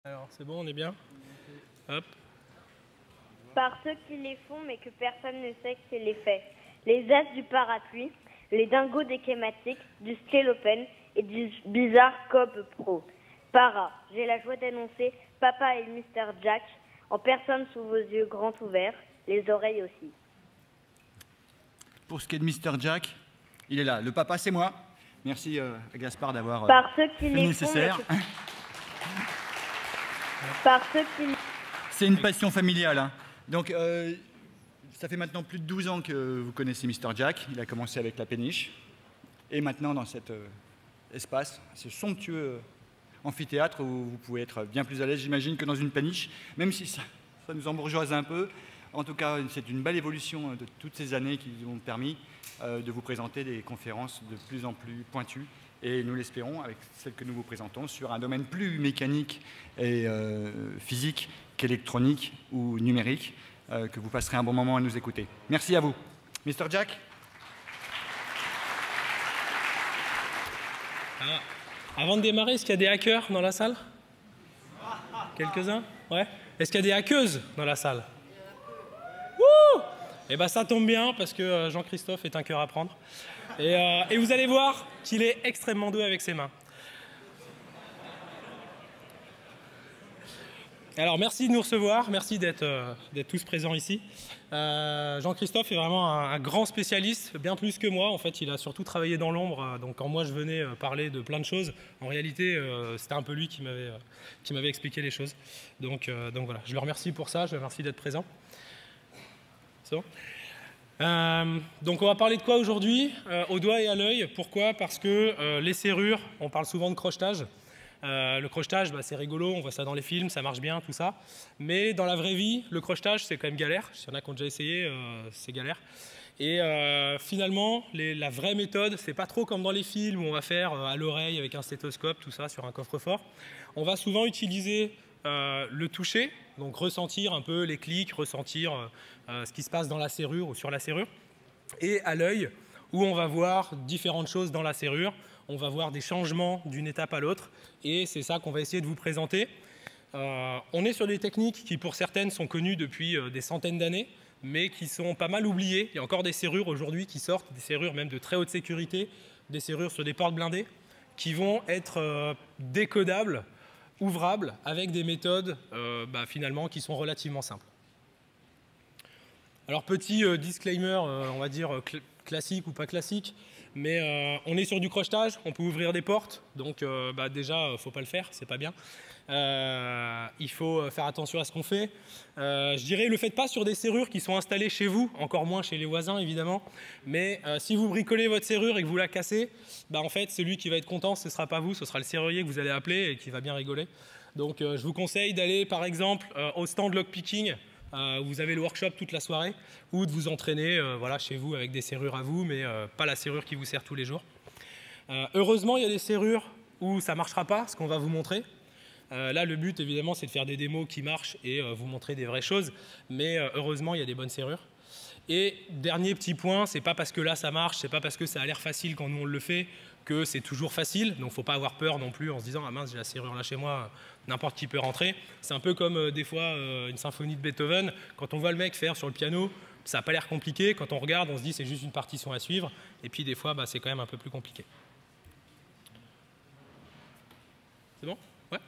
Alors, c'est bon, on est bien? Hop. Par ceux qui les font, mais que personne ne sait qui les fait. Les as du parapluie, les dingos des schématiques, du Skelopen et du bizarre Cobb Pro. Para, j'ai la joie d'annoncer Papa et Mr. Jack, en personne sous vos yeux grands ouverts, les oreilles aussi. Pour ce qui est de Mr. Jack, il est là. Le papa, c'est moi. Merci à Gaspard d'avoir Par ceux qui fait le les font, nécessaire. mais par ceux qui... C'est une passion familiale. Hein. Donc, ça fait maintenant plus de 12 ans que vous connaissez Mr. Jack. Il a commencé avec la péniche. Et maintenant, dans cet espace, ce somptueux amphithéâtre où vous pouvez être bien plus à l'aise, j'imagine, que dans une péniche, même si ça nous embourgeoise un peu. En tout cas, c'est une belle évolution de toutes ces années qui nous ont permis de vous présenter des conférences de plus en plus pointues. Et nous l'espérons, avec celle que nous vous présentons, sur un domaine plus mécanique et physique qu'électronique ou numérique, que vous passerez un bon moment à nous écouter. Merci à vous. Mr. Jack. Ah. Avant de démarrer, est-ce qu'il y a des hackers dans la salle? Quelques-uns? Ouais. Est-ce qu'il y a des hackeuses dans la salle? Wouh! Eh bien, ça tombe bien, parce que Jean-Christophe est un cœur à prendre. Et vous allez voir qu'il est extrêmement doué avec ses mains. Alors, merci de nous recevoir, merci d'être tous présents ici. Jean-Christophe est vraiment un grand spécialiste, bien plus que moi. En fait, il a surtout travaillé dans l'ombre. Donc, quand moi, je venais parler de plein de choses, en réalité, c'était un peu lui qui m'avait expliqué les choses. Donc voilà, je le remercie pour ça, je le remercie d'être présent. C'est bon ? Donc on va parler de quoi aujourd'hui? Au doigt et à l'œil. Pourquoi? Parce que les serrures, on parle souvent de crochetage. Le crochetage, c'est rigolo, on voit ça dans les films, ça marche bien, tout ça. Mais dans la vraie vie, le crochetage, c'est quand même galère. S'il y en a qui ont déjà essayé, c'est galère. Et finalement, la vraie méthode, c'est pas trop comme dans les films où on va faire à l'oreille avec un stéthoscope, tout ça, sur un coffre-fort. On va souvent utiliser le toucher, donc ressentir un peu les clics, ressentir ce qui se passe dans la serrure ou sur la serrure, et à l'œil, où on va voir différentes choses dans la serrure, on va voir des changements d'une étape à l'autre, et c'est ça qu'on va essayer de vous présenter. On est sur des techniques qui, pour certaines, sont connues depuis des centaines d'années, mais qui sont pas mal oubliées. Il y a encore des serrures aujourd'hui qui sortent, des serrures même de très haute sécurité, des serrures sur des portes blindées, qui vont être décodables, ouvrables, avec des méthodes finalement qui sont relativement simples. Alors petit disclaimer, on va dire classique ou pas classique, mais on est sur du crochetage, on peut ouvrir des portes, donc déjà, faut pas le faire, c'est pas bien. Il faut faire attention à ce qu'on fait. Je dirais, le faites pas sur des serrures qui sont installées chez vous, encore moins chez les voisins évidemment, mais si vous bricolez votre serrure et que vous la cassez, en fait, celui qui va être content, ce ne sera pas vous, ce sera le serrurier que vous allez appeler et qui va bien rigoler. Donc je vous conseille d'aller par exemple au stand lockpicking, où vous avez le workshop toute la soirée, ou de vous entraîner chez vous avec des serrures à vous, mais pas la serrure qui vous sert tous les jours. Heureusement, il y a des serrures où ça ne marchera pas, ce qu'on va vous montrer. Là, le but, évidemment, c'est de faire des démos qui marchent et vous montrer des vraies choses, mais heureusement, il y a des bonnes serrures. Et dernier petit point, c'est pas parce que là, ça marche, c'est pas parce que ça a l'air facile quand nous, on le fait, que c'est toujours facile. Donc, il ne faut pas avoir peur non plus en se disant « Ah mince, j'ai la serrure là chez moi, n'importe qui peut rentrer ». C'est un peu comme des fois une symphonie de Beethoven. Quand on voit le mec faire sur le piano, ça n'a pas l'air compliqué. Quand on regarde, on se dit « C'est juste une partition à suivre ». Et puis, des fois, c'est quand même un peu plus compliqué. C'est bon? Ouais.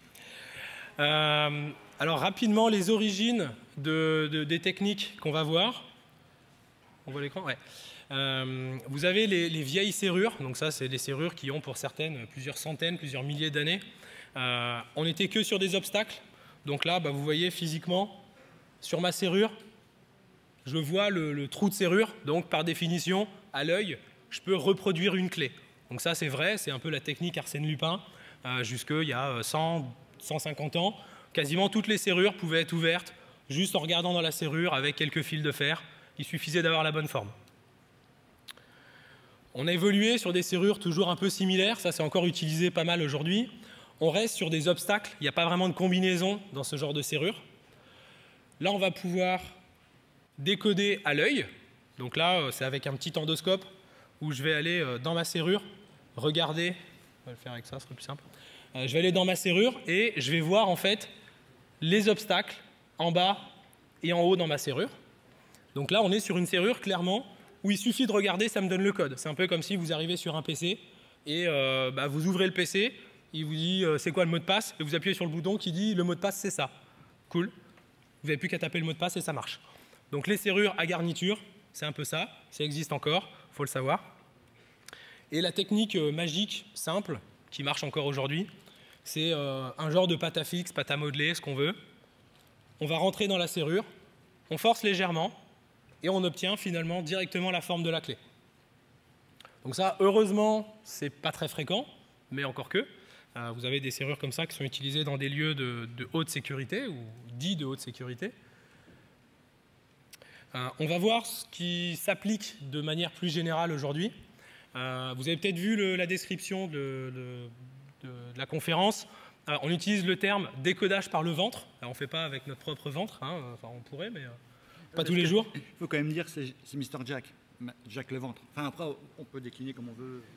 Alors, rapidement, les origines des techniques qu'on va voir. On voit l'écran? Ouais. Vous avez les vieilles serrures, donc ça c'est des serrures qui ont pour certaines plusieurs centaines, plusieurs milliers d'années. On n'était que sur des obstacles, donc là vous voyez physiquement sur ma serrure, je vois le trou de serrure, donc par définition à l'œil je peux reproduire une clé. Donc ça c'est vrai, c'est un peu la technique Arsène Lupin, jusqu'il y a 100, 150 ans, quasiment toutes les serrures pouvaient être ouvertes juste en regardant dans la serrure avec quelques fils de fer, il suffisait d'avoir la bonne forme. On a évolué sur des serrures toujours un peu similaires, ça c'est encore utilisé pas mal aujourd'hui. On reste sur des obstacles, il n'y a pas vraiment de combinaison dans ce genre de serrure. Là on va pouvoir décoder à l'œil, donc là c'est avec un petit endoscope où je vais aller dans ma serrure, regarder, on va le faire avec ça, ce sera plus simple, Je vais aller dans ma serrure et je vais voir en fait les obstacles en bas et en haut dans ma serrure. Donc là, on est sur une serrure clairement où il suffit de regarder, ça me donne le code. C'est un peu comme si vous arrivez sur un PC et vous ouvrez le PC, il vous dit c'est quoi le mot de passe et vous appuyez sur le bouton qui dit le mot de passe c'est ça. Cool. Vous n'avez plus qu'à taper le mot de passe et ça marche. Donc les serrures à garniture, c'est un peu ça. Ça existe encore, il faut le savoir. Et la technique magique, simple, qui marche encore aujourd'hui, c'est un genre de pâte à fixe, pâte à modeler, ce qu'on veut. On va rentrer dans la serrure, on force légèrement et on obtient finalement directement la forme de la clé. Donc ça, heureusement, c'est pas très fréquent, mais encore que. Vous avez des serrures comme ça qui sont utilisées dans des lieux de haute sécurité ou dits de haute sécurité. On va voir ce qui s'applique de manière plus générale aujourd'hui. Vous avez peut-être vu la description de la conférence. On utilise le terme décodage par le ventre. Alors, on ne fait pas avec notre propre ventre, hein. Enfin, on pourrait, mais pas tous les jours. Il faut quand même dire que c'est Mr. Jack, Jack le ventre. Enfin, après, on peut décliner comme on veut.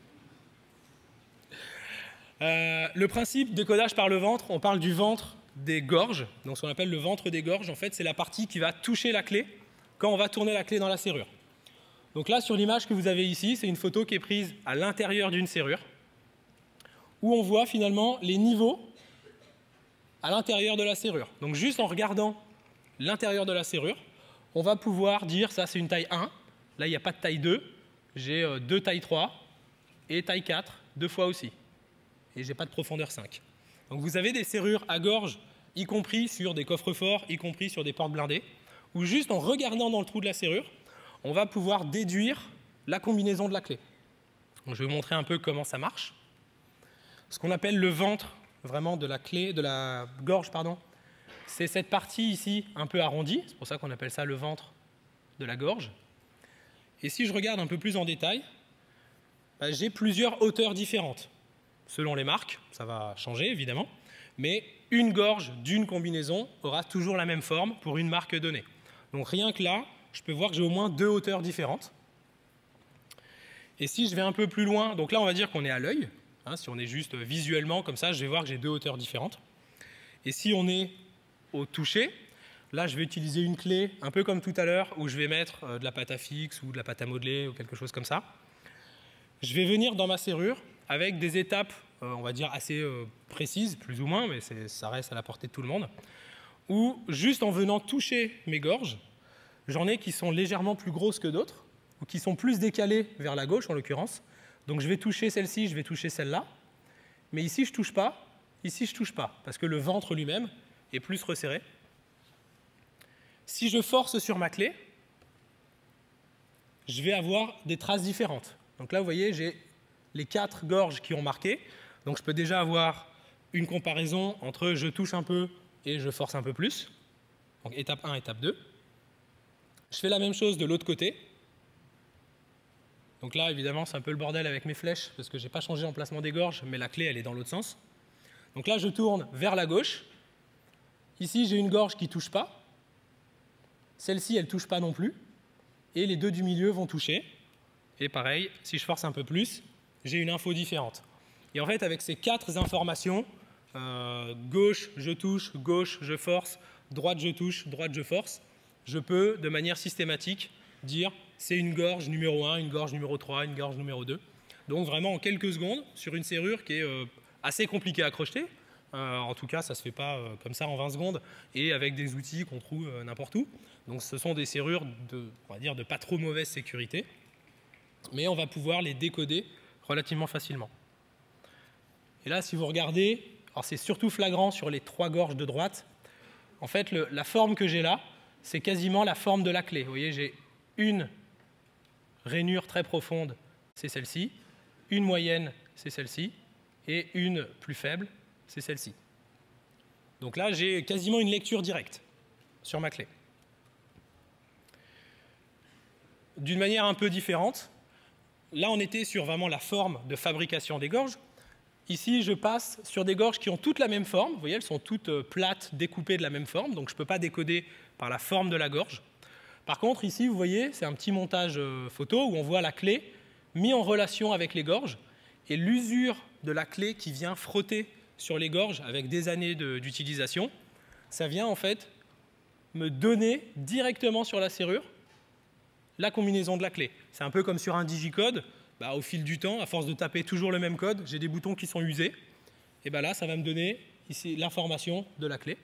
Le principe décodage par le ventre, on parle du ventre des gorges. Donc, ce qu'on appelle le ventre des gorges, en fait, c'est la partie qui va toucher la clé quand on va tourner la clé dans la serrure. Donc là, sur l'image que vous avez ici, c'est une photo qui est prise à l'intérieur d'une serrure, où on voit finalement les niveaux à l'intérieur de la serrure. Donc juste en regardant l'intérieur de la serrure, on va pouvoir dire ça c'est une taille 1, là il n'y a pas de taille 2, j'ai 2 tailles 3 et taille 4, 2 fois aussi. Et j'ai pas de profondeur 5. Donc vous avez des serrures à gorge, y compris sur des coffres-forts, y compris sur des portes blindées, où juste en regardant dans le trou de la serrure, on va pouvoir déduire la combinaison de la clé. Donc, je vais vous montrer un peu comment ça marche. Ce qu'on appelle le ventre vraiment de la clé, de la gorge, pardon, c'est cette partie ici un peu arrondie, c'est pour ça qu'on appelle ça le ventre de la gorge. Et si je regarde un peu plus en détail, j'ai plusieurs hauteurs différentes. Selon les marques, ça va changer évidemment, mais une gorge d'une combinaison aura toujours la même forme pour une marque donnée. Donc rien que là, je peux voir que j'ai au moins 2 hauteurs différentes. Et si je vais un peu plus loin, donc là on va dire qu'on est à l'œil, hein, si on est juste visuellement comme ça, je vais voir que j'ai 2 hauteurs différentes. Et si on est au toucher, là je vais utiliser une clé, un peu comme tout à l'heure, où je vais mettre de la pâte à fixe ou de la pâte à modeler ou quelque chose comme ça. Je vais venir dans ma serrure avec des étapes, on va dire assez précises, plus ou moins, mais ça reste à la portée de tout le monde, où juste en venant toucher mes gorges, j'en ai qui sont légèrement plus grosses que d'autres, ou qui sont plus décalées vers la gauche en l'occurrence. Donc je vais toucher celle-ci, je vais toucher celle-là. Mais ici, je ne touche pas. Ici, je ne touche pas, parce que le ventre lui-même est plus resserré. Si je force sur ma clé, je vais avoir des traces différentes. Donc là, vous voyez, j'ai les 4 gorges qui ont marqué. Donc je peux déjà avoir une comparaison entre je touche un peu et je force un peu plus. Donc étape 1, étape 2. Je fais la même chose de l'autre côté. Donc là, évidemment, c'est un peu le bordel avec mes flèches, parce que je n'ai pas changé l'emplacement des gorges, mais la clé, elle est dans l'autre sens. Donc là, je tourne vers la gauche. Ici, j'ai une gorge qui ne touche pas. Celle-ci, elle ne touche pas non plus. Et les 2 du milieu vont toucher. Et pareil, si je force un peu plus, j'ai une info différente. Et en fait, avec ces 4 informations, gauche, je touche, gauche, je force, droite, je touche, droite, je force, je peux, de manière systématique, dire c'est une gorge numéro 1, une gorge numéro 3, une gorge numéro 2. Donc vraiment en quelques secondes, sur une serrure qui est assez compliquée à crocheter. En tout cas, ça ne se fait pas comme ça en 20 secondes et avec des outils qu'on trouve n'importe où. Donc ce sont des serrures on va dire, de pas trop mauvaise sécurité. Mais on va pouvoir les décoder relativement facilement. Et là, si vous regardez, alors c'est surtout flagrant sur les 3 gorges de droite. En fait, la forme que j'ai là, c'est quasiment la forme de la clé. Vous voyez, j'ai une rainure très profonde, c'est celle-ci, une moyenne, c'est celle-ci, et une plus faible, c'est celle-ci. Donc là, j'ai quasiment une lecture directe sur ma clé. D'une manière un peu différente, là, on était sur vraiment la forme de fabrication des gorges. Ici, je passe sur des gorges qui ont toutes la même forme. Vous voyez, elles sont toutes plates, découpées de la même forme, donc je ne peux pas décoder par la forme de la gorge. Par contre, ici, vous voyez, c'est un petit montage photo où on voit la clé mise en relation avec les gorges et l'usure de la clé qui vient frotter sur les gorges avec des années d'utilisation, ça vient en fait me donner directement sur la serrure la combinaison de la clé. C'est un peu comme sur un digicode. Bah, au fil du temps, à force de taper toujours le même code, j'ai des boutons qui sont usés. Et bah là, ça va me donner ici l'information de la clé.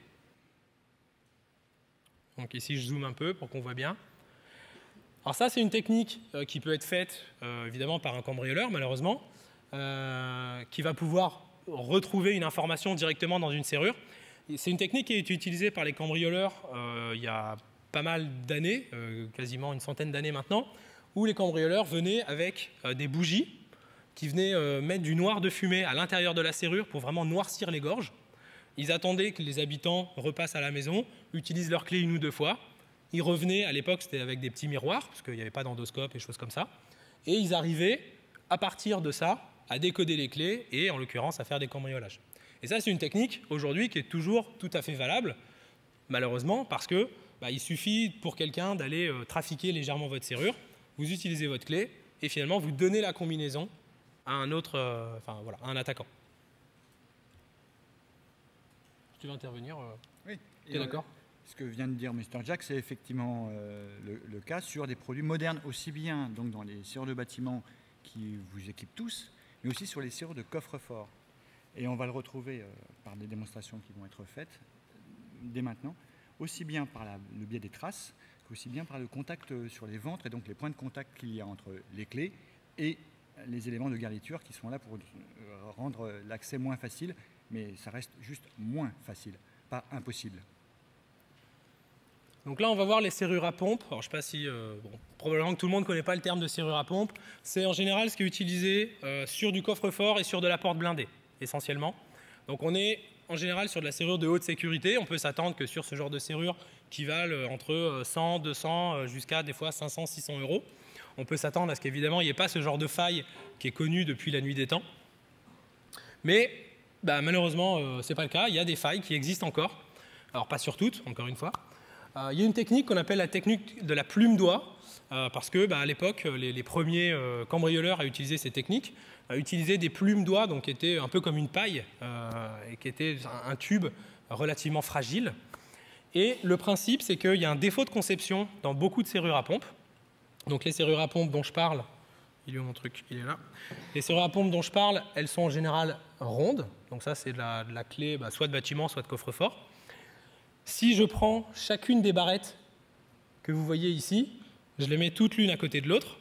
Donc ici, je zoome un peu pour qu'on voit bien. Alors ça, c'est une technique qui peut être faite évidemment par un cambrioleur, malheureusement, qui va pouvoir retrouver une information directement dans une serrure. C'est une technique qui a été utilisée par les cambrioleurs il y a pas mal d'années, quasiment une centaine d'années maintenant, où les cambrioleurs venaient avec des bougies qui venaient mettre du noir de fumée à l'intérieur de la serrure pour vraiment noircir les gorges. Ils attendaient que les habitants repassent à la maison, utilisent leur clé 1 ou 2 fois. Ils revenaient, à l'époque c'était avec des petits miroirs, parce qu'il n'y avait pas d'endoscope et choses comme ça. Et ils arrivaient, à partir de ça, à décoder les clés et en l'occurrence à faire des cambriolages. Et ça, c'est une technique aujourd'hui qui est toujours tout à fait valable, malheureusement, parce que il suffit pour quelqu'un d'aller trafiquer légèrement votre serrure, vous utilisez votre clé et finalement vous donnez la combinaison à un autre, à un attaquant. Tu veux intervenir Oui. Tu es d'accord? Ce que vient de dire Mr. Jack, c'est effectivement le cas sur des produits modernes, aussi bien donc dans les serrures de bâtiments qui vous équipent tous, mais aussi sur les serrures de coffre-fort. Et on va le retrouver par des démonstrations qui vont être faites dès maintenant, aussi bien par le biais des traces, qu'aussi bien par le contact sur les ventres et donc les points de contact qu'il y a entre les clés et les éléments de garniture qui sont là pour rendre l'accès moins facile, mais ça reste juste moins facile, pas impossible. Donc là, on va voir les serrures à pompe. Alors, je ne sais pas si, probablement que tout le monde ne connaît pas le terme de serrure à pompe. C'est en général ce qui est utilisé sur du coffre-fort et sur de la porte blindée, essentiellement. Donc on est en général sur de la serrure de haute sécurité. On peut s'attendre que sur ce genre de serrure qui valent entre 100, 200, jusqu'à des fois 500, 600 €, on peut s'attendre à ce qu'évidemment il n'y ait pas ce genre de faille qui est connu depuis la nuit des temps. Mais malheureusement, ce n'est pas le cas. Il y a des failles qui existent encore. Alors pas sur toutes, encore une fois. Il y a une technique qu'on appelle la technique de la plume-doigt, parce que à l'époque, les premiers cambrioleurs à utiliser ces techniques utilisaient des plumes-doigts, donc qui étaient un peu comme une paille, et qui étaient un tube relativement fragile. Et le principe, c'est qu'il y a un défaut de conception dans beaucoup de serrures à pompe. Donc les serrures à pompe dont je parle, il est où mon truc? Il est là. Les serrures à pompe dont je parle, elles sont en général rondes. Donc ça, c'est de la clé soit de bâtiment, soit de coffre-fort. Si je prends chacune des barrettes que vous voyez ici, je les mets toutes l'une à côté de l'autre.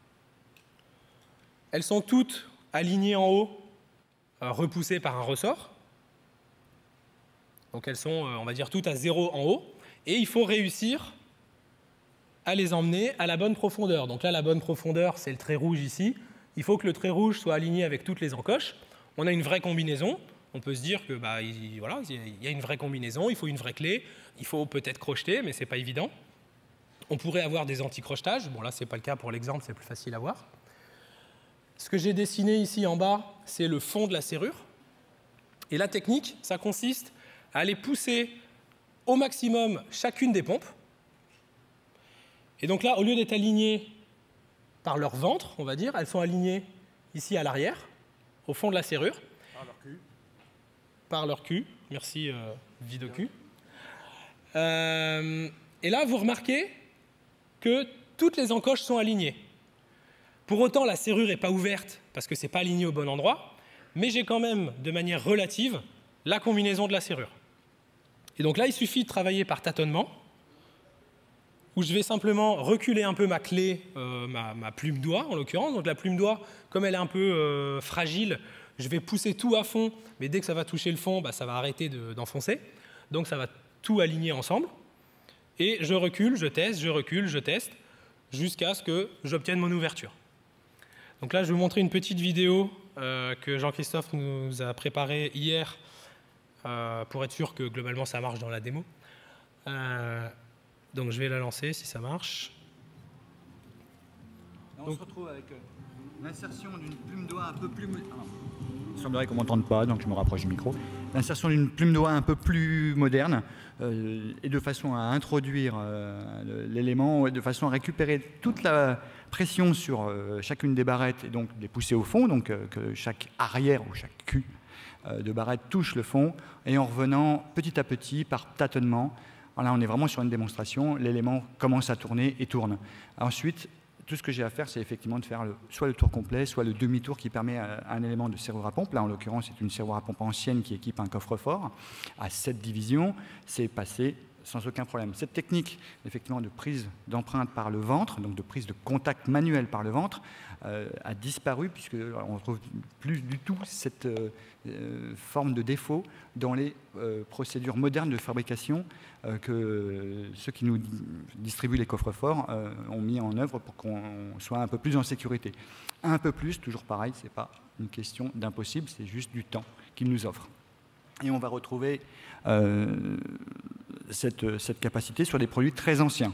Elles sont toutes alignées en haut, repoussées par un ressort. Donc elles sont, on va dire, toutes à 0 en haut. Et il faut réussir à les emmener à la bonne profondeur. Donc là, la bonne profondeur, c'est le trait rouge ici. Il faut que le trait rouge soit aligné avec toutes les encoches. On a une vraie combinaison. On peut se dire que il y a une vraie combinaison, il faut une vraie clé, il faut peut-être crocheter, mais ce n'est pas évident. On pourrait avoir des anti-crochetages. Bon, là, ce n'est pas le cas pour l'exemple, c'est plus facile à voir. Ce que j'ai dessiné ici en bas, c'est le fond de la serrure. Et la technique, ça consiste à aller pousser au maximum chacune des pompes. Et donc là, au lieu d'être alignées par leur ventre, on va dire, elles sont alignées ici à l'arrière, au fond de la serrure. Par leur cul. Merci, Vidocu. Et là, vous remarquez que toutes les encoches sont alignées. Pour autant, la serrure n'est pas ouverte parce que ce n'est pas aligné au bon endroit, mais j'ai quand même, de manière relative, la combinaison de la serrure. Et donc là, il suffit de travailler par tâtonnement, où je vais simplement reculer un peu ma clé, ma plume-doigt en l'occurrence. Donc la plume-doigt, comme elle est un peu fragile, je vais pousser tout à fond, mais dès que ça va toucher le fond, ça va arrêter d'enfoncer. Donc ça va tout aligner ensemble. Et je recule, je teste, je recule, je teste, jusqu'à ce que j'obtienne mon ouverture. Donc là, je vais vous montrer une petite vidéo que Jean-Christophe nous a préparée hier pour être sûr que globalement ça marche dans la démo. Donc je vais la lancer si ça marche. On se retrouve avec l'insertion d'une plume-doigt un peu plus... Il semblerait qu'on ne m'entende pas, donc je me rapproche du micro. L'insertion d'une plume-doigt un peu plus moderne et de façon à introduire l'élément, de façon à récupérer toute la pression sur chacune des barrettes et donc les pousser au fond, donc que chaque arrière ou chaque cul de barrette touche le fond, et en revenant petit à petit, par tâtonnement, là on est vraiment sur une démonstration, l'élément commence à tourner et tourne. Ensuite, tout ce que j'ai à faire, c'est effectivement de faire soit le tour complet, soit le demi-tour qui permet à un élément de serrure à pompe. Là, en l'occurrence, c'est une serrure à pompe ancienne qui équipe un coffre-fort à 7 divisions. C'est passé sans aucun problème. Cette technique, effectivement, de prise d'empreinte par le ventre, donc de prise de contact manuel par le ventre, a disparu puisqu'on ne retrouve plus du tout cette forme de défaut dans les procédures modernes de fabrication que ceux qui nous distribuent les coffres-forts ont mis en œuvre pour qu'on soit un peu plus en sécurité. Un peu plus, toujours pareil, ce n'est pas une question d'impossible, c'est juste du temps qu'ils nous offrent. Et on va retrouver cette capacité sur des produits très anciens.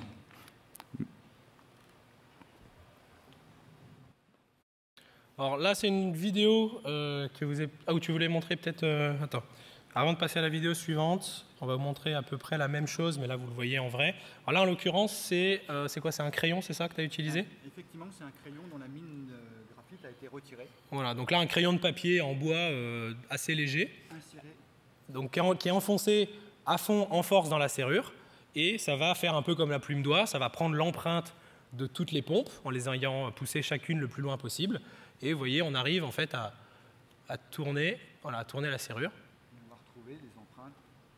Alors là, c'est une vidéo où tu voulais montrer peut-être... attends. Avant de passer à la vidéo suivante, on va vous montrer à peu près la même chose, mais là, vous le voyez en vrai. Alors là, en l'occurrence, c'est quoi? C'est un crayon, c'est ça que tu as utilisé? Effectivement, c'est un crayon dont la mine de graphite a été retirée. Voilà, donc là, un crayon de papier en bois assez léger, donc qui est enfoncé à fond en force dans la serrure, et ça va faire un peu comme la plume d'oie, ça va prendre l'empreinte de toutes les pompes en les ayant poussées chacune le plus loin possible. Et vous voyez, on arrive en fait à tourner, voilà, à tourner la serrure. On va retrouver les empreintes.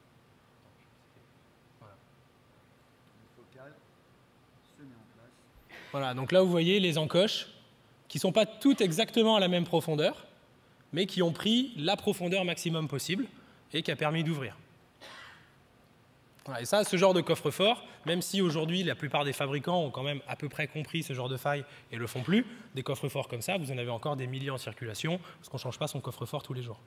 Voilà. Le focal se met en place. Voilà, donc là vous voyez les encoches qui ne sont pas toutes exactement à la même profondeur, mais qui ont pris la profondeur maximum possible et qui a permis d'ouvrir. Voilà, et ça, ce genre de coffre-fort, même si aujourd'hui la plupart des fabricants ont quand même à peu près compris ce genre de faille et ne le font plus, des coffres-forts comme ça, vous en avez encore des milliers en circulation, parce qu'on ne change pas son coffre-fort tous les jours.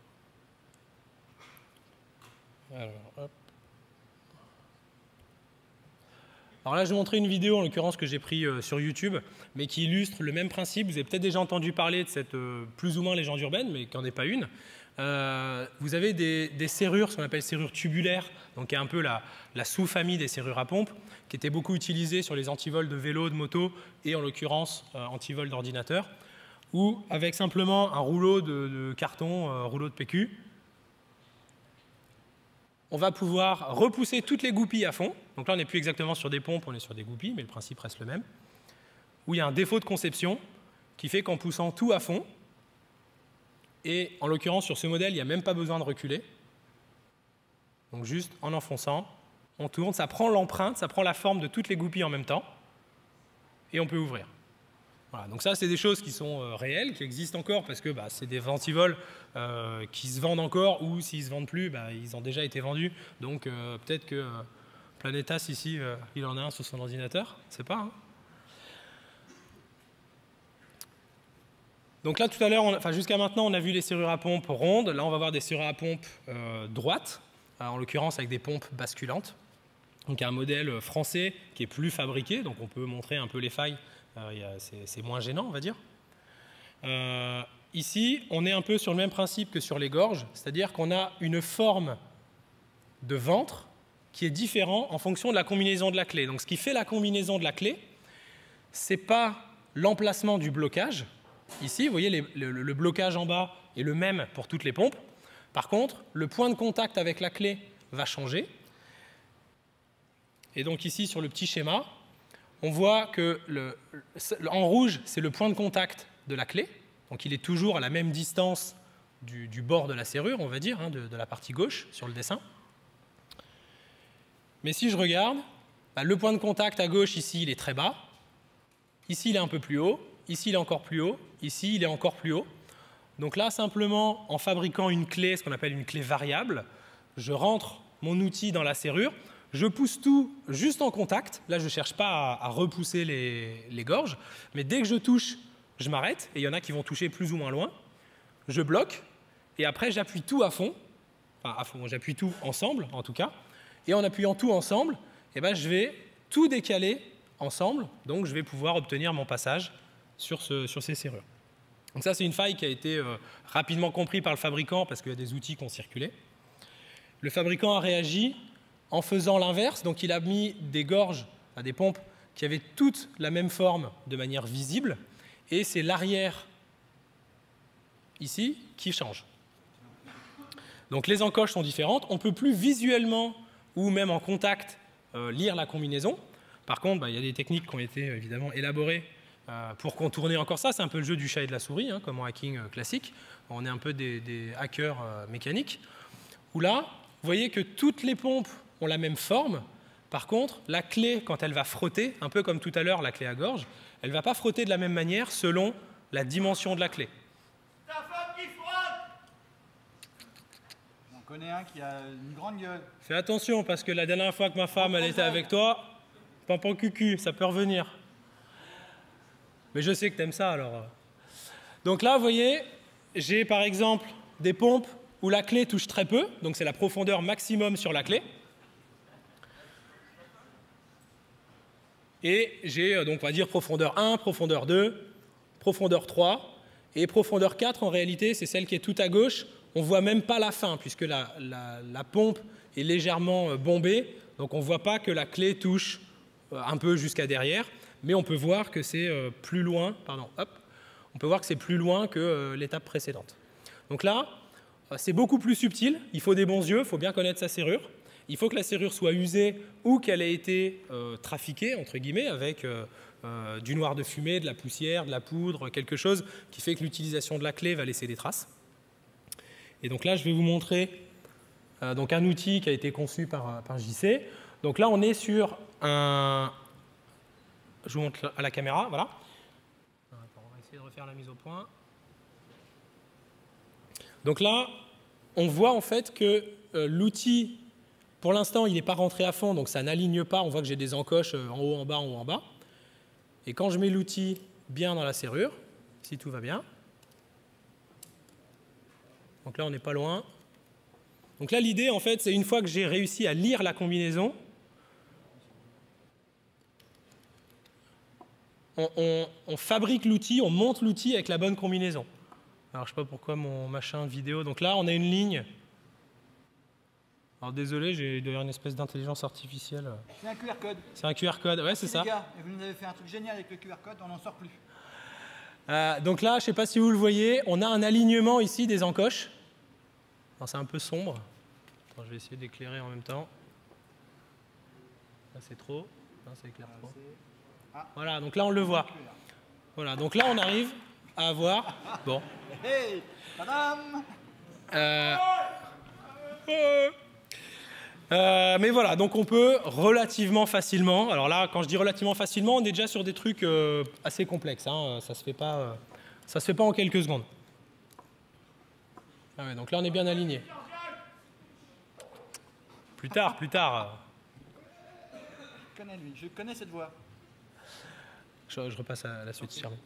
Alors là, je vais vous montrer une vidéo, en l'occurrence, que j'ai prise sur YouTube, mais qui illustre le même principe. Vous avez peut-être déjà entendu parler de cette plus ou moins légende urbaine, mais qui n'en est pas une. Vous avez des serrures, ce qu'on appelle serrures tubulaires, donc qui est un peu la sous-famille des serrures à pompe, qui était beaucoup utilisée sur les antivols de vélo, de moto, et en l'occurrence antivols d'ordinateur, où avec simplement un rouleau de carton, rouleau de PQ, on va pouvoir repousser toutes les goupilles à fond. Donc là, on n'est plus exactement sur des pompes, on est sur des goupilles, mais le principe reste le même. Où il y a un défaut de conception qui fait qu'en poussant tout à fond, et en l'occurrence, sur ce modèle, il n'y a même pas besoin de reculer. Donc juste en enfonçant, on tourne, ça prend l'empreinte, ça prend la forme de toutes les goupilles en même temps, et on peut ouvrir. Voilà, donc ça, c'est des choses qui sont réelles, qui existent encore, parce que c'est des antivols qui se vendent encore, ou s'ils ne se vendent plus, ils ont déjà été vendus. Donc peut-être que Planetas, ici, il en a un sur son ordinateur, je ne sais pas. Hein. Donc là, tout à l'heure, jusqu'à maintenant, on a vu les serrures à pompe rondes. Là, on va voir des serrures à pompe droites, en l'occurrence avec des pompes basculantes. Donc il y a un modèle français qui est plus fabriqué, donc on peut montrer un peu les failles. C'est moins gênant, on va dire. Ici, on est un peu sur le même principe que sur les gorges, c'est-à-dire qu'on a une forme de ventre qui est différente en fonction de la combinaison de la clé. Donc ce qui fait la combinaison de la clé, ce n'est pas l'emplacement du blocage. Ici, vous voyez, le blocage en bas est le même pour toutes les pompes. Par contre, le point de contact avec la clé va changer. Et donc ici, sur le petit schéma, on voit que en rouge, c'est le point de contact de la clé. Donc il est toujours à la même distance du bord de la serrure, on va dire, hein, de la partie gauche sur le dessin. Mais si je regarde, le point de contact à gauche, ici, il est très bas. Ici, il est un peu plus haut. Ici, il est encore plus haut. Ici, il est encore plus haut. Donc là, simplement, en fabriquant une clé, ce qu'on appelle une clé variable, je rentre mon outil dans la serrure, je pousse tout juste en contact. Là, je ne cherche pas à repousser les gorges, mais dès que je touche, je m'arrête, et il y en a qui vont toucher plus ou moins loin. Je bloque, et après, j'appuie tout à fond, enfin à fond, j'appuie tout ensemble, en tout cas, et en appuyant tout ensemble, je vais tout décaler ensemble, donc je vais pouvoir obtenir mon passage sur ces serrures. Donc ça, c'est une faille qui a été rapidement comprise par le fabricant, parce qu'il y a des outils qui ont circulé. Le fabricant a réagi en faisant l'inverse, donc il a mis des gorges, des pompes qui avaient toutes la même forme de manière visible, et c'est l'arrière, ici, qui change. Donc les encoches sont différentes. On ne peut plus visuellement ou même en contact lire la combinaison. Par contre, il y a des techniques qui ont été évidemment élaborées pour contourner encore ça. C'est un peu le jeu du chat et de la souris, hein, comme en hacking classique. On est un peu des hackers mécaniques. Où là, vous voyez que toutes les pompes ont la même forme. Par contre, la clé, quand elle va frotter, un peu comme tout à l'heure la clé à gorge, elle ne va pas frotter de la même manière selon la dimension de la clé. Ta femme qui frotte! J'en connais un qui a une grande gueule. Fais attention, parce que la dernière fois que ma femme elle était avec toi, pampan cucu, ça peut revenir. Mais je sais que tu aimes ça, alors. Donc là, vous voyez, j'ai par exemple des pompes où la clé touche très peu, donc c'est la profondeur maximum sur la clé. Et j'ai donc, on va dire, profondeur 1, profondeur 2, profondeur 3. Et profondeur 4, en réalité, c'est celle qui est tout à gauche. On ne voit même pas la fin, puisque la pompe est légèrement bombée. Donc on ne voit pas que la clé touche un peu jusqu'à derrière. Mais on peut voir que c'est plus loin, on peut voir que c'est plus loin que l'étape précédente. Donc là, c'est beaucoup plus subtil. Il faut des bons yeux, il faut bien connaître sa serrure. Il faut que la serrure soit usée ou qu'elle ait été trafiquée, entre guillemets, avec du noir de fumée, de la poussière, de la poudre, quelque chose qui fait que l'utilisation de la clé va laisser des traces. Et donc là, je vais vous montrer donc un outil qui a été conçu par JC. Donc là, on est sur un... Je vous montre à la caméra, voilà. Attends, on va essayer de refaire la mise au point. Donc là, on voit en fait que l'outil... Pour l'instant, il n'est pas rentré à fond, donc ça n'aligne pas. On voit que j'ai des encoches en haut, en bas, en haut, en bas. Et quand je mets l'outil bien dans la serrure, si tout va bien, donc là, on n'est pas loin. Donc là, l'idée, en fait, c'est une fois que j'ai réussi à lire la combinaison, on fabrique l'outil, on monte l'outil avec la bonne combinaison. Alors, je ne sais pas pourquoi mon machin vidéo. Donc là, on a une ligne. Alors désolé, j'ai d'ailleurs une espèce d'intelligence artificielle. C'est un QR code. C'est un QR code, ouais, c'est ça. Les gars, vous nous avez fait un truc génial avec le QR code, on n'en sort plus. Donc là, je ne sais pas si vous le voyez, on a un alignement ici des encoches. C'est un peu sombre. Attends, je vais essayer d'éclairer en même temps. Là, c'est trop. Là, ça éclaire trop. Voilà, donc là, on le voit. Voilà, donc là, on arrive à avoir... Bon. Hey, tadam! Mais voilà, donc on peut relativement facilement, alors là, quand je dis relativement facilement, on est déjà sur des trucs assez complexes, hein, ça se fait pas en quelques secondes. Ah ouais, donc là, on est bien aligné. Plus tard. Je connais cette voix. Je repasse à la suite, Charlie.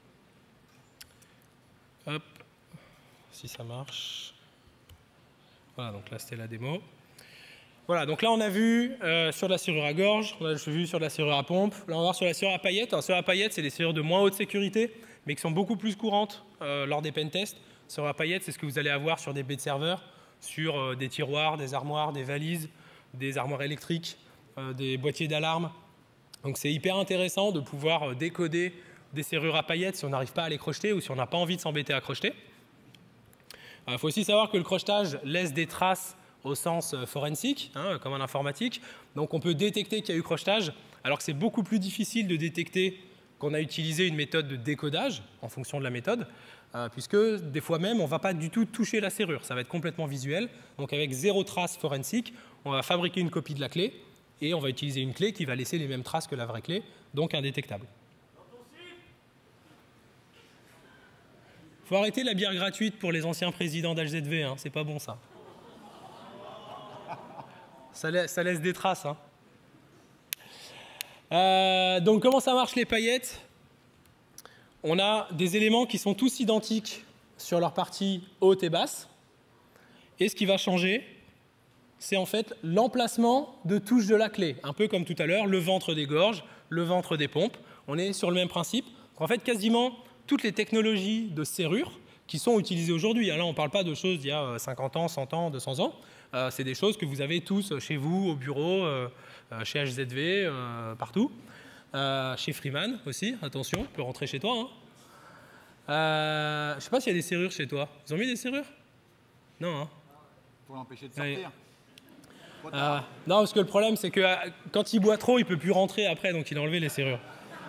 Hop, si ça marche. Voilà, donc là, c'était la démo. Voilà, donc là, on a vu sur la serrure à gorge, on a vu sur la serrure à pompe. Là, on va voir sur la serrure à paillettes. Alors, serrure à paillettes, c'est des serrures de moins haute sécurité, mais qui sont beaucoup plus courantes lors des pentests. Serrure à paillettes, c'est ce que vous allez avoir sur des baies de serveurs, sur des tiroirs, des armoires, des valises, des armoires électriques, des boîtiers d'alarme. Donc, c'est hyper intéressant de pouvoir décoder des serrures à paillettes si on n'arrive pas à les crocheter ou si on n'a pas envie de s'embêter à crocheter. Il faut aussi savoir que le crochetage laisse des traces au sens forensique, hein, comme en informatique. Donc on peut détecter qu'il y a eu crochetage, alors que c'est beaucoup plus difficile de détecter qu'on a utilisé une méthode de décodage en fonction de la méthode, puisque des fois même, on ne va pas du tout toucher la serrure. Ça va être complètement visuel. Donc avec zéro trace forensique, on va fabriquer une copie de la clé et on va utiliser une clé qui va laisser les mêmes traces que la vraie clé, donc indétectable. Il faut arrêter la bière gratuite pour les anciens présidents d'HZV, hein, c'est pas bon ça. Ça laisse des traces. Hein. Donc comment ça marche les paillettes? On a des éléments qui sont tous identiques sur leur partie haute et basse. Et ce qui va changer, c'est en fait l'emplacement de touche de la clé. Un peu comme tout à l'heure, le ventre des gorges, le ventre des pompes. On est sur le même principe. En fait, quasiment toutes les technologies de serrure qui sont utilisées aujourd'hui. Là, on ne parle pas de choses d'il y a 50 ans, 100 ans, 200 ans. C'est des choses que vous avez tous chez vous, au bureau, chez HZV, partout. Chez Freeman aussi, attention, tu peux rentrer chez toi. Hein. Je ne sais pas s'il y a des serrures chez toi. Ils ont mis des serrures? Non. Hein. pour l'empêcher de sortir. Oui. Non, parce que le problème, c'est que quand il boit trop, il ne peut plus rentrer après, donc il a enlevé les serrures.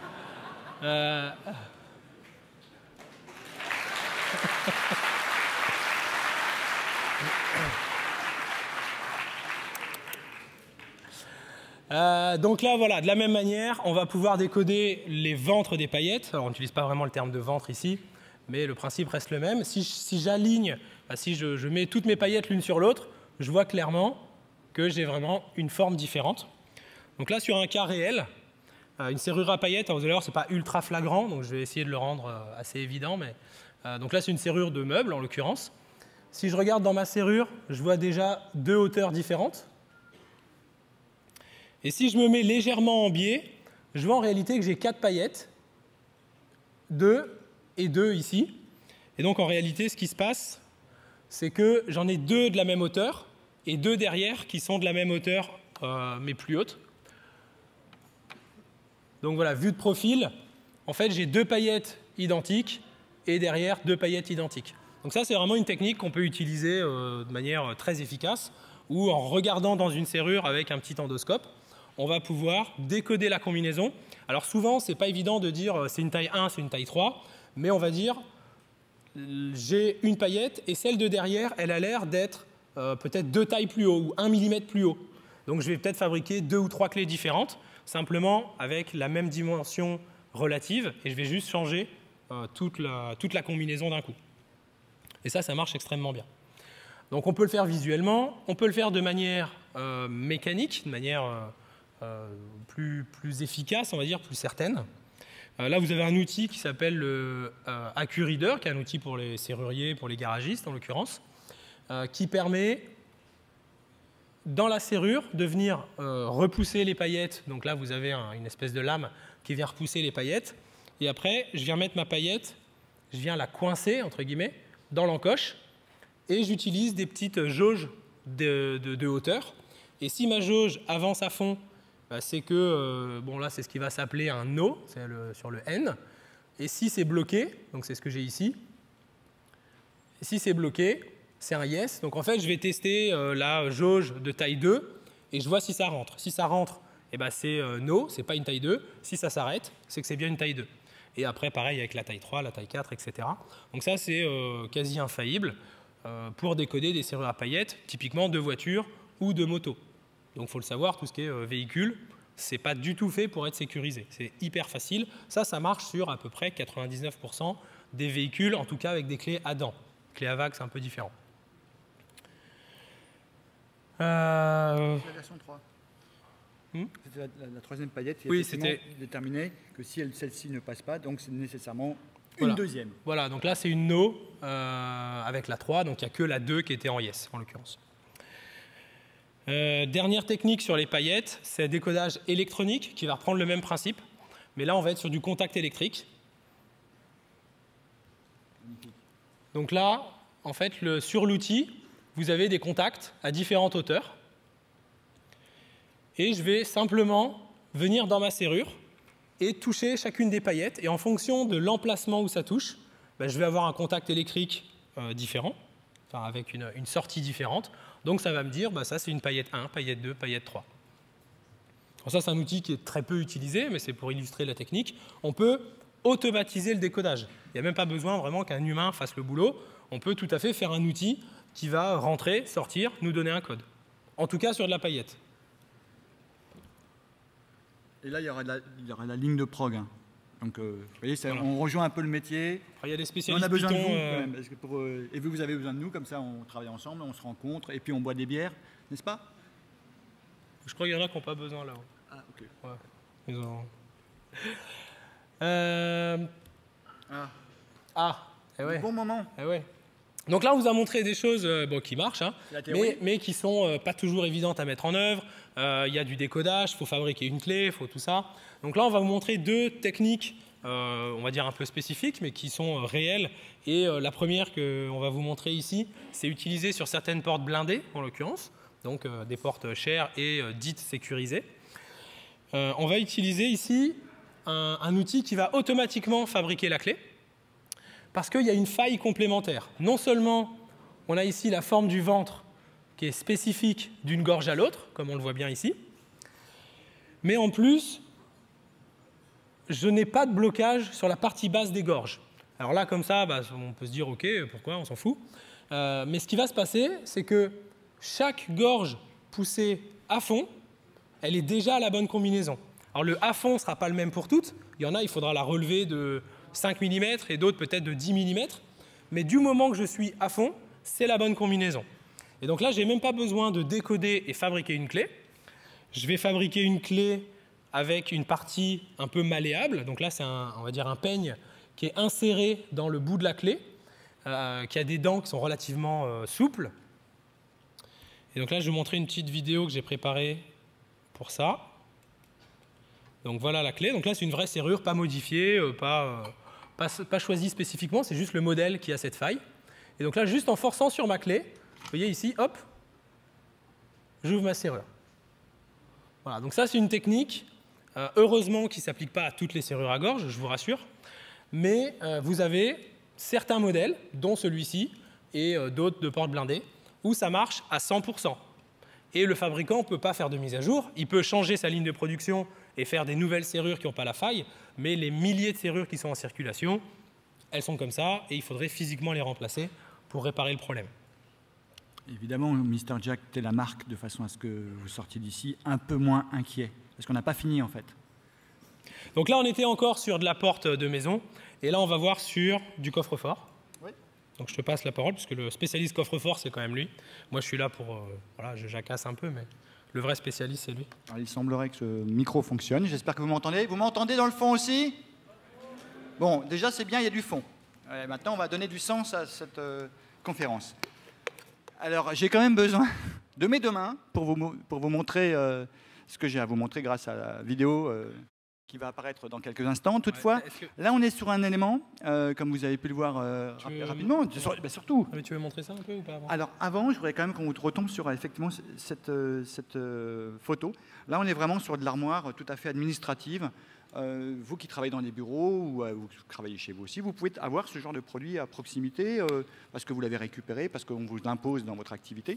Donc là, voilà, de la même manière, on va pouvoir décoder les ventres des paillettes. Alors, on n'utilise pas vraiment le terme de ventre ici, mais le principe reste le même. Si j'aligne, si je mets toutes mes paillettes l'une sur l'autre, je vois clairement que j'ai vraiment une forme différente. Donc là, sur un cas réel, une serrure à paillettes, vous allez voir, ce n'est pas ultra flagrant, donc je vais essayer de le rendre assez évident. Mais, donc là, c'est une serrure de meuble, en l'occurrence. Si je regarde dans ma serrure, je vois déjà deux hauteurs différentes. Et si je me mets légèrement en biais, je vois en réalité que j'ai 4 paillettes, 2 et 2 ici. Et donc en réalité, ce qui se passe, c'est que j'en ai 2 de la même hauteur et 2 derrière qui sont de la même hauteur, mais plus hautes. Donc voilà, vue de profil, en fait, j'ai 2 paillettes identiques et derrière 2 paillettes identiques. Donc ça, c'est vraiment une technique qu'on peut utiliser de manière très efficace, ou en regardant dans une serrure avec un petit endoscope, on va pouvoir décoder la combinaison. Alors souvent, ce n'est pas évident de dire c'est une taille 1, c'est une taille 3, mais on va dire j'ai une paillette et celle de derrière, elle a l'air d'être peut-être 2 tailles plus haut ou 1 mm plus haut. Donc je vais peut-être fabriquer 2 ou 3 clés différentes, simplement avec la même dimension relative, et je vais juste changer toute la combinaison d'un coup. Et ça marche extrêmement bien. Donc on peut le faire visuellement, on peut le faire de manière mécanique, de manière plus efficace, on va dire, plus certaine. Là, vous avez un outil qui s'appelle le AccuReader, qui est un outil pour les serruriers, pour les garagistes en l'occurrence, qui permet, dans la serrure, de venir repousser les paillettes. Donc là, vous avez une espèce de lame qui vient repousser les paillettes. Et après, je viens mettre ma paillette, je viens la coincer, entre guillemets, dans l'encoche, et j'utilise des petites jauges de hauteur. Et si ma jauge avance à fond, c'est que, bon là c'est ce qui va s'appeler un no, c'est sur le N. Et si c'est bloqué, donc c'est ce que j'ai ici, et si c'est bloqué, c'est un yes. Donc en fait je vais tester la jauge de taille 2 et je vois si ça rentre. Si ça rentre, c'est no, c'est pas une taille 2. Si ça s'arrête, c'est que c'est bien une taille 2. Et après pareil avec la taille 3, la taille 4, etc. Donc ça c'est quasi infaillible pour décoder des serrures à paillettes, typiquement de voitures ou de motos. Donc il faut le savoir, tout ce qui est véhicule, ce n'est pas du tout fait pour être sécurisé. C'est hyper facile. Ça marche sur à peu près 99% des véhicules, en tout cas avec des clés à dents. Clés à vague, c'est un peu différent. La version 3. C'était la troisième paillette qui est déterminée que si celle-ci ne passe pas, donc c'est nécessairement une deuxième. Voilà, donc là c'est une no avec la 3, donc il n'y a que la 2 qui était en yes en l'occurrence. Dernière technique sur les paillettes, c'est le décodage électronique qui va reprendre le même principe, mais là on va être sur du contact électrique. Donc là, en fait, sur l'outil, vous avez des contacts à différentes hauteurs. Et je vais simplement venir dans ma serrure et toucher chacune des paillettes. Et en fonction de l'emplacement où ça touche, je vais avoir un contact électrique différent, enfin avec une sortie différente. Donc ça va me dire, ça c'est une paillette 1, paillette 2, paillette 3. Alors ça c'est un outil qui est très peu utilisé, mais c'est pour illustrer la technique. On peut automatiser le décodage. Il n'y a même pas besoin vraiment qu'un humain fasse le boulot. On peut tout à fait faire un outil qui va rentrer, sortir, nous donner un code. En tout cas sur de la paillette. Et là il y aura la ligne de prog. Donc, vous voyez, voilà. On rejoint un peu le métier. Il y a des spécialistes. On a besoin de vous, quand même, parce que et vous avez besoin de nous, comme ça on travaille ensemble, on se rencontre, et puis on boit des bières, n'est-ce pas? Je crois qu'il y en a qui n'ont pas besoin là. Ah, ok. Ouais. Ils ont... eh ouais. Bon moment. Eh ouais. Donc là, on vous a montré des choses qui marchent, hein, mais qui ne sont pas toujours évidentes à mettre en œuvre. Il y a du décodage, il faut fabriquer une clé, il faut tout ça. Donc là, on va vous montrer 2 techniques, on va dire un peu spécifiques, mais qui sont réelles. Et la première qu'on va vous montrer ici, c'est utilisé sur certaines portes blindées, en l'occurrence, donc des portes chères et dites sécurisées. On va utiliser ici un outil qui va automatiquement fabriquer la clé, parce qu'il y a une faille complémentaire. Non seulement on a ici la forme du ventre qui est spécifique d'une gorge à l'autre, comme on le voit bien ici. Mais en plus, je n'ai pas de blocage sur la partie basse des gorges. Alors là, comme ça, on peut se dire, OK, pourquoi, on s'en fout. Mais ce qui va se passer, c'est que chaque gorge poussée à fond, elle est déjà à la bonne combinaison. Alors le à fond ne sera pas le même pour toutes. Il y en a, il faudra la relever de 5 mm et d'autres peut-être de 10 mm. Mais du moment que je suis à fond, c'est la bonne combinaison. Et donc là, je n'ai même pas besoin de décoder et fabriquer une clé. Je vais fabriquer une clé avec une partie un peu malléable. Donc là, c'est on va dire un peigne qui est inséré dans le bout de la clé, qui a des dents qui sont relativement souples. Et donc là, je vais vous montrer une petite vidéo que j'ai préparée pour ça. Donc voilà la clé. Donc là, c'est une vraie serrure, pas modifiée, pas choisie spécifiquement, c'est juste le modèle qui a cette faille. Et donc là, juste en forçant sur ma clé, vous voyez ici, hop, j'ouvre ma serrure. Voilà, donc ça, c'est une technique, heureusement, qui ne s'applique pas à toutes les serrures à gorge, je vous rassure, mais vous avez certains modèles, dont celui-ci, et d'autres de porte blindée, où ça marche à 100%. Et le fabricant ne peut pas faire de mise à jour, il peut changer sa ligne de production et faire des nouvelles serrures qui n'ont pas la faille, mais les milliers de serrures qui sont en circulation, elles sont comme ça, et il faudrait physiquement les remplacer pour réparer le problème. Évidemment, Mr. Jack, t'es la marque de façon à ce que vous sortiez d'ici un peu moins inquiet, parce qu'on n'a pas fini en fait. Donc là, on était encore sur de la porte de maison, et là, on va voir sur du coffre-fort. Oui. Donc je te passe la parole, puisque le spécialiste coffre-fort, c'est quand même lui. Moi, je suis là pour... voilà, je jacasse un peu, mais le vrai spécialiste, c'est lui. Alors, il semblerait que ce micro fonctionne. J'espère que vous m'entendez. Vous m'entendez dans le fond aussi? Bon, déjà, c'est bien, il y a du fond. Maintenant, on va donner du sens à cette conférence. Alors, j'ai quand même besoin de mes deux mains pour vous montrer ce que j'ai à vous montrer grâce à la vidéo qui va apparaître dans quelques instants. Toutefois, là, on est sur un élément, comme vous avez pu le voir rapidement, surtout. Mais tu veux montrer ça un peu ou pas avant? Alors, avant, je voudrais quand même qu'on retombe sur effectivement cette photo. Là, on est vraiment sur de l'armoire tout à fait administrative. Vous qui travaillez dans des bureaux ou vous travaillez chez vous aussi, vous pouvez avoir ce genre de produit à proximité parce que vous l'avez récupéré, parce qu'on vous l'impose dans votre activité.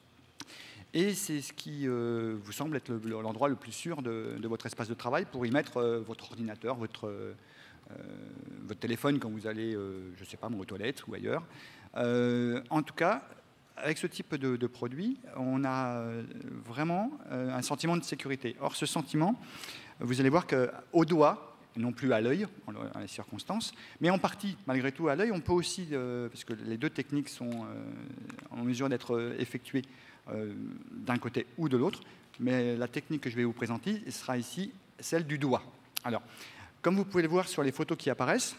Et c'est ce qui vous semble être l'endroit le plus sûr de votre espace de travail pour y mettre votre ordinateur, votre téléphone quand vous allez, je ne sais pas, aux toilettes ou ailleurs. En tout cas, avec ce type de produit, on a vraiment un sentiment de sécurité. Or, ce sentiment, vous allez voir qu'au doigt, non plus à l'œil, en les circonstances, mais en partie, malgré tout, à l'œil, on peut aussi, parce que les deux techniques sont en mesure d'être effectuées d'un côté ou de l'autre, mais la technique que je vais vous présenter sera ici celle du doigt. Alors, comme vous pouvez le voir sur les photos qui apparaissent,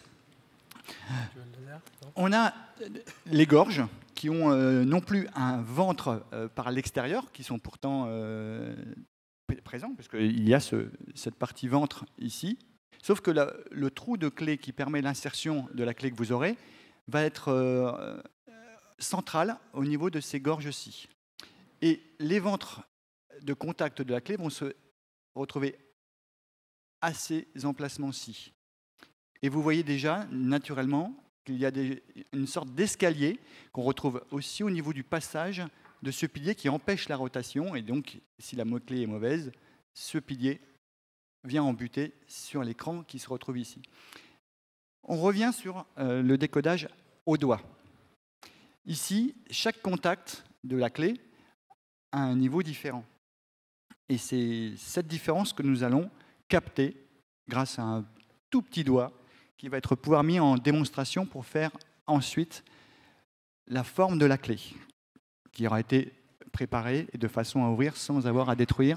on a les gorges qui ont non plus un ventre par l'extérieur, qui sont pourtant présents, parce qu'il y a cette partie ventre ici, sauf que le trou de clé qui permet l'insertion de la clé que vous aurez va être central au niveau de ces gorges-ci. Et les ventres de contact de la clé vont se retrouver à ces emplacements-ci. Et vous voyez déjà, naturellement, qu'il y a une sorte d'escalier qu'on retrouve aussi au niveau du passage de ce pilier qui empêche la rotation. Et donc, si la clé est mauvaise, ce pilier vient embuter sur l'écran qui se retrouve ici. On revient sur le décodage au doigt. Ici, chaque contact de la clé a un niveau différent. Et c'est cette différence que nous allons capter grâce à un tout petit doigt qui va être pouvoir mis en démonstration pour faire ensuite la forme de la clé qui aura été préparée de façon à ouvrir sans avoir à détruire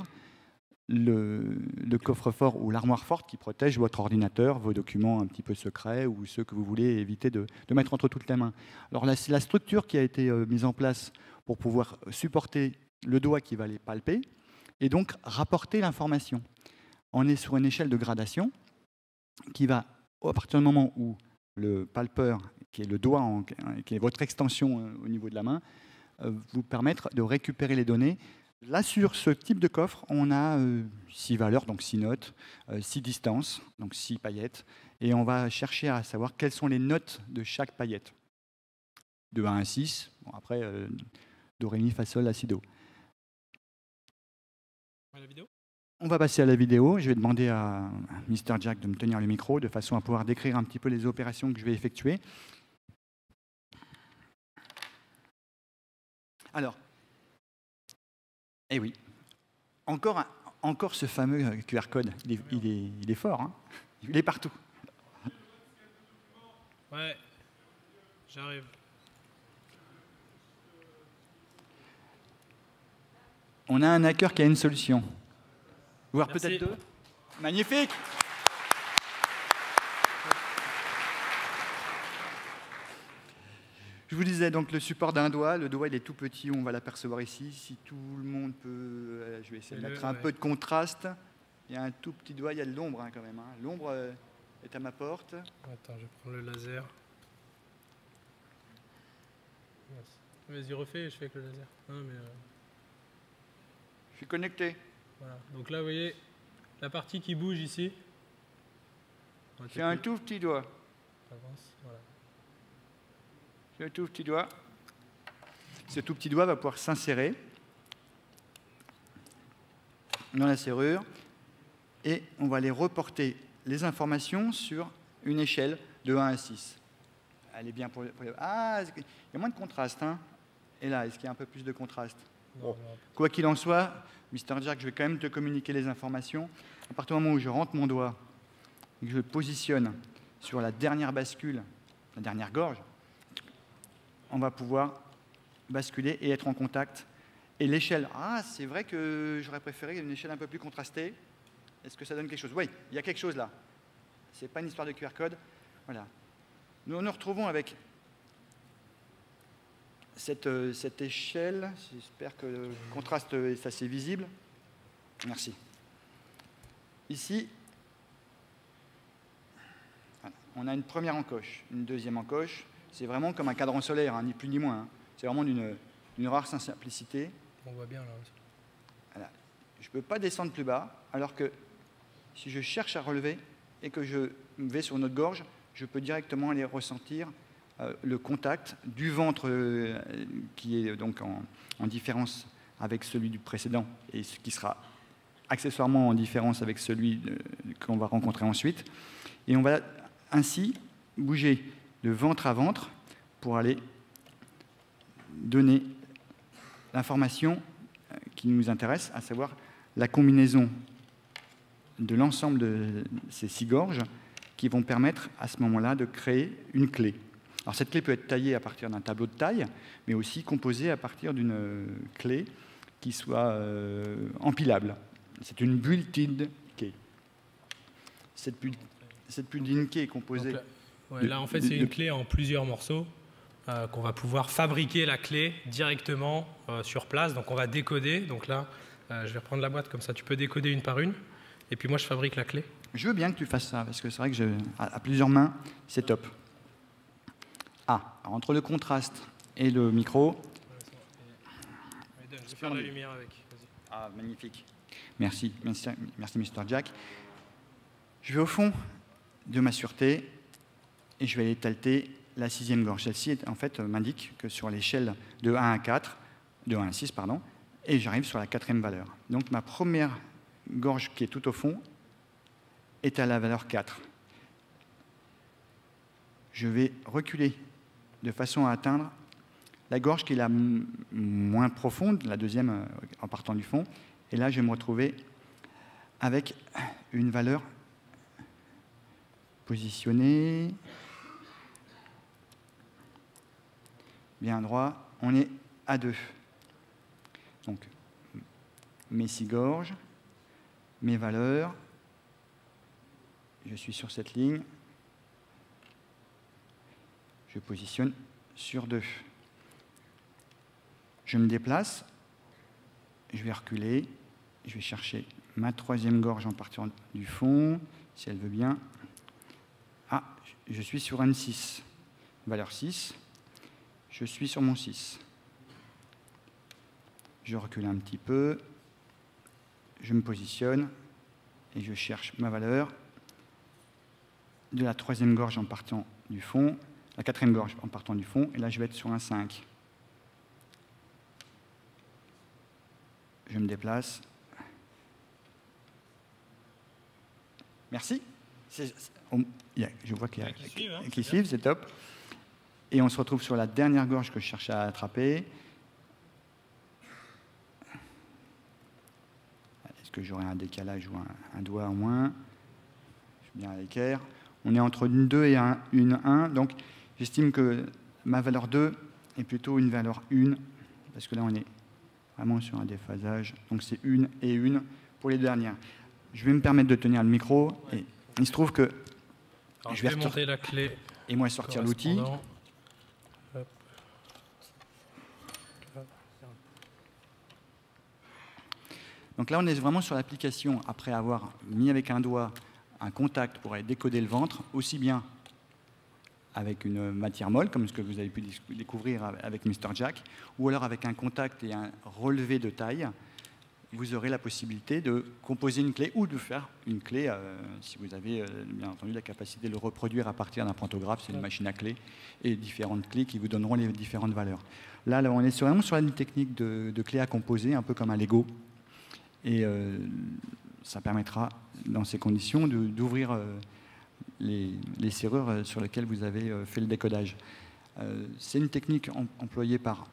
le coffre-fort ou l'armoire forte qui protège votre ordinateur, vos documents un petit peu secrets ou ceux que vous voulez éviter de mettre entre toutes les mains. Alors là, c'est la structure qui a été mise en place pour pouvoir supporter le doigt qui va les palper et donc rapporter l'information. On est sur une échelle de gradation qui va, à partir du moment où le palpeur, qui est le doigt, qui est votre extension au niveau de la main, vous permettre de récupérer les données. Là, sur ce type de coffre, on a 6 valeurs, donc 6 notes, 6 distances, donc 6 paillettes, et on va chercher à savoir quelles sont les notes de chaque paillette. De 1 à 6, bon, après, Do, ré, mi, fa, sol, la, si, do. La vidéo? On va passer à la vidéo. Je vais demander à Mr. Jack de me tenir le micro de façon à pouvoir décrire un petit peu les opérations que je vais effectuer. Alors, eh oui, encore ce fameux QR code. Il est fort, hein, il est partout. Ouais, j'arrive. On a un hacker qui a une solution. Voire Merci. peut-être deux. Magnifique! Je vous disais donc le support d'un doigt. Le doigt, il est tout petit, on va l'apercevoir ici. Si tout le monde peut... je vais essayer de mettre un peu de contraste. Il y a un tout petit doigt, il y a de l'ombre quand même. Hein. L'ombre est à ma porte. Attends, je vais prendre le laser. Vas-y, refais et je fais avec le laser. Non, mais Je suis connecté. voilà. Donc là, vous voyez, la partie qui bouge ici. C'est un tout petit doigt. Avance, voilà. C'est un tout petit doigt. Ce tout petit doigt va pouvoir s'insérer dans la serrure et on va aller reporter les informations sur une échelle de 1 à 6. Elle est bien pour les... Ah, il y a moins de contraste. Hein. Et là, est-ce qu'il y a un peu plus de contraste? Non, non. Quoi qu'il en soit, Mr. Jack, je vais quand même te communiquer les informations. À partir du moment où je rentre mon doigt et que je le positionne sur la dernière bascule, la dernière gorge, on va pouvoir basculer et être en contact. Et l'échelle, ah, c'est vrai que j'aurais préféré une échelle un peu plus contrastée. Est-ce que ça donne quelque chose? Oui, il y a quelque chose là. Ce n'est pas une histoire de QR code. Voilà. Nous nous retrouvons avec cette échelle. J'espère que le contraste est assez visible. Merci. Ici, voilà, on a une première encoche, une deuxième encoche. C'est vraiment comme un cadran solaire, hein, ni plus ni moins. Hein. C'est vraiment d'une rare simplicité. On voit bien là aussi. Voilà. Je ne peux pas descendre plus bas, alors que si je cherche à relever et que je vais sur notre gorge, je peux directement aller ressentir le contact du ventre qui est donc en différence avec celui du précédent et ce qui sera accessoirement en différence avec celui qu'on va rencontrer ensuite. Et on va ainsi bouger de ventre à ventre pour aller donner l'information qui nous intéresse, à savoir la combinaison de l'ensemble de ces 6 gorges qui vont permettre à ce moment-là de créer une clé. Alors cette clé peut être taillée à partir d'un tableau de taille, mais aussi composée à partir d'une clé qui soit empilable. C'est une built-in key. Cette built-in key est composée... Donc là, en fait, c'est une clé en plusieurs morceaux qu'on va pouvoir fabriquer la clé directement sur place. Donc on va décoder. Donc là, je vais reprendre la boîte comme ça. Tu peux décoder une par une. Et puis moi, je fabrique la clé. Je veux bien que tu fasses ça, parce que c'est vrai que à plusieurs mains, c'est top. Ah, alors entre le contraste et le micro... Je vais faire la lumière avec. Ah, magnifique. Merci, Mr. Jack. Je vais au fond de ma sûreté et je vais aller talter la 6e gorge. Celle-ci, en fait, m'indique que sur l'échelle de 1 à 4, de 1 à 6, pardon, et j'arrive sur la 4e valeur. Donc ma première gorge qui est tout au fond est à la valeur 4. Je vais reculer de façon à atteindre la gorge qui est la moins profonde, la 2e en partant du fond, et là je vais me retrouver avec une valeur positionnée bien droit, on est à 2. Donc mes 6 gorges, mes valeurs, je suis sur cette ligne, je positionne sur 2. Je me déplace, je vais reculer, je vais chercher ma 3e gorge en partant du fond, si elle veut bien. Ah, je suis sur une 6, valeur 6, je suis sur mon 6. Je recule un petit peu, je me positionne et je cherche ma valeur de la 3e gorge en partant du fond, la 4e gorge en partant du fond, et là je vais être sur un 5. je me déplace. Merci. Je vois qu'il y a qui suivent, c'est top. Et on se retrouve sur la dernière gorge que je cherchais à attraper. Est-ce que j'aurai un décalage ou un doigt en moins? Je suis bien à l'équerre. On est entre une 2 et une 1. Donc, j'estime que ma valeur 2 est plutôt une valeur 1. Parce que là, on est vraiment sur un déphasage. Donc, c'est 1 et 1 pour les dernières. Je vais me permettre de tenir le micro. Et il se trouve que alors, je vais monter la clé. Et moi, sortir l'outil. Donc là, on est vraiment sur l'application, après avoir mis avec un doigt un contact pour aller décoder le ventre, aussi bien avec une matière molle, comme ce que vous avez pu découvrir avec Mr. Jack, ou alors avec un contact et un relevé de taille, vous aurez la possibilité de composer une clé ou de faire une clé, si vous avez bien entendu la capacité de le reproduire à partir d'un pantographe, c'est une machine à clés, et différentes clés qui vous donneront les différentes valeurs. Là on est vraiment sur une technique de clé à composer, un peu comme un Lego. Et ça permettra, dans ces conditions, d'ouvrir les serrures sur lesquelles vous avez fait le décodage. C'est une technique employée par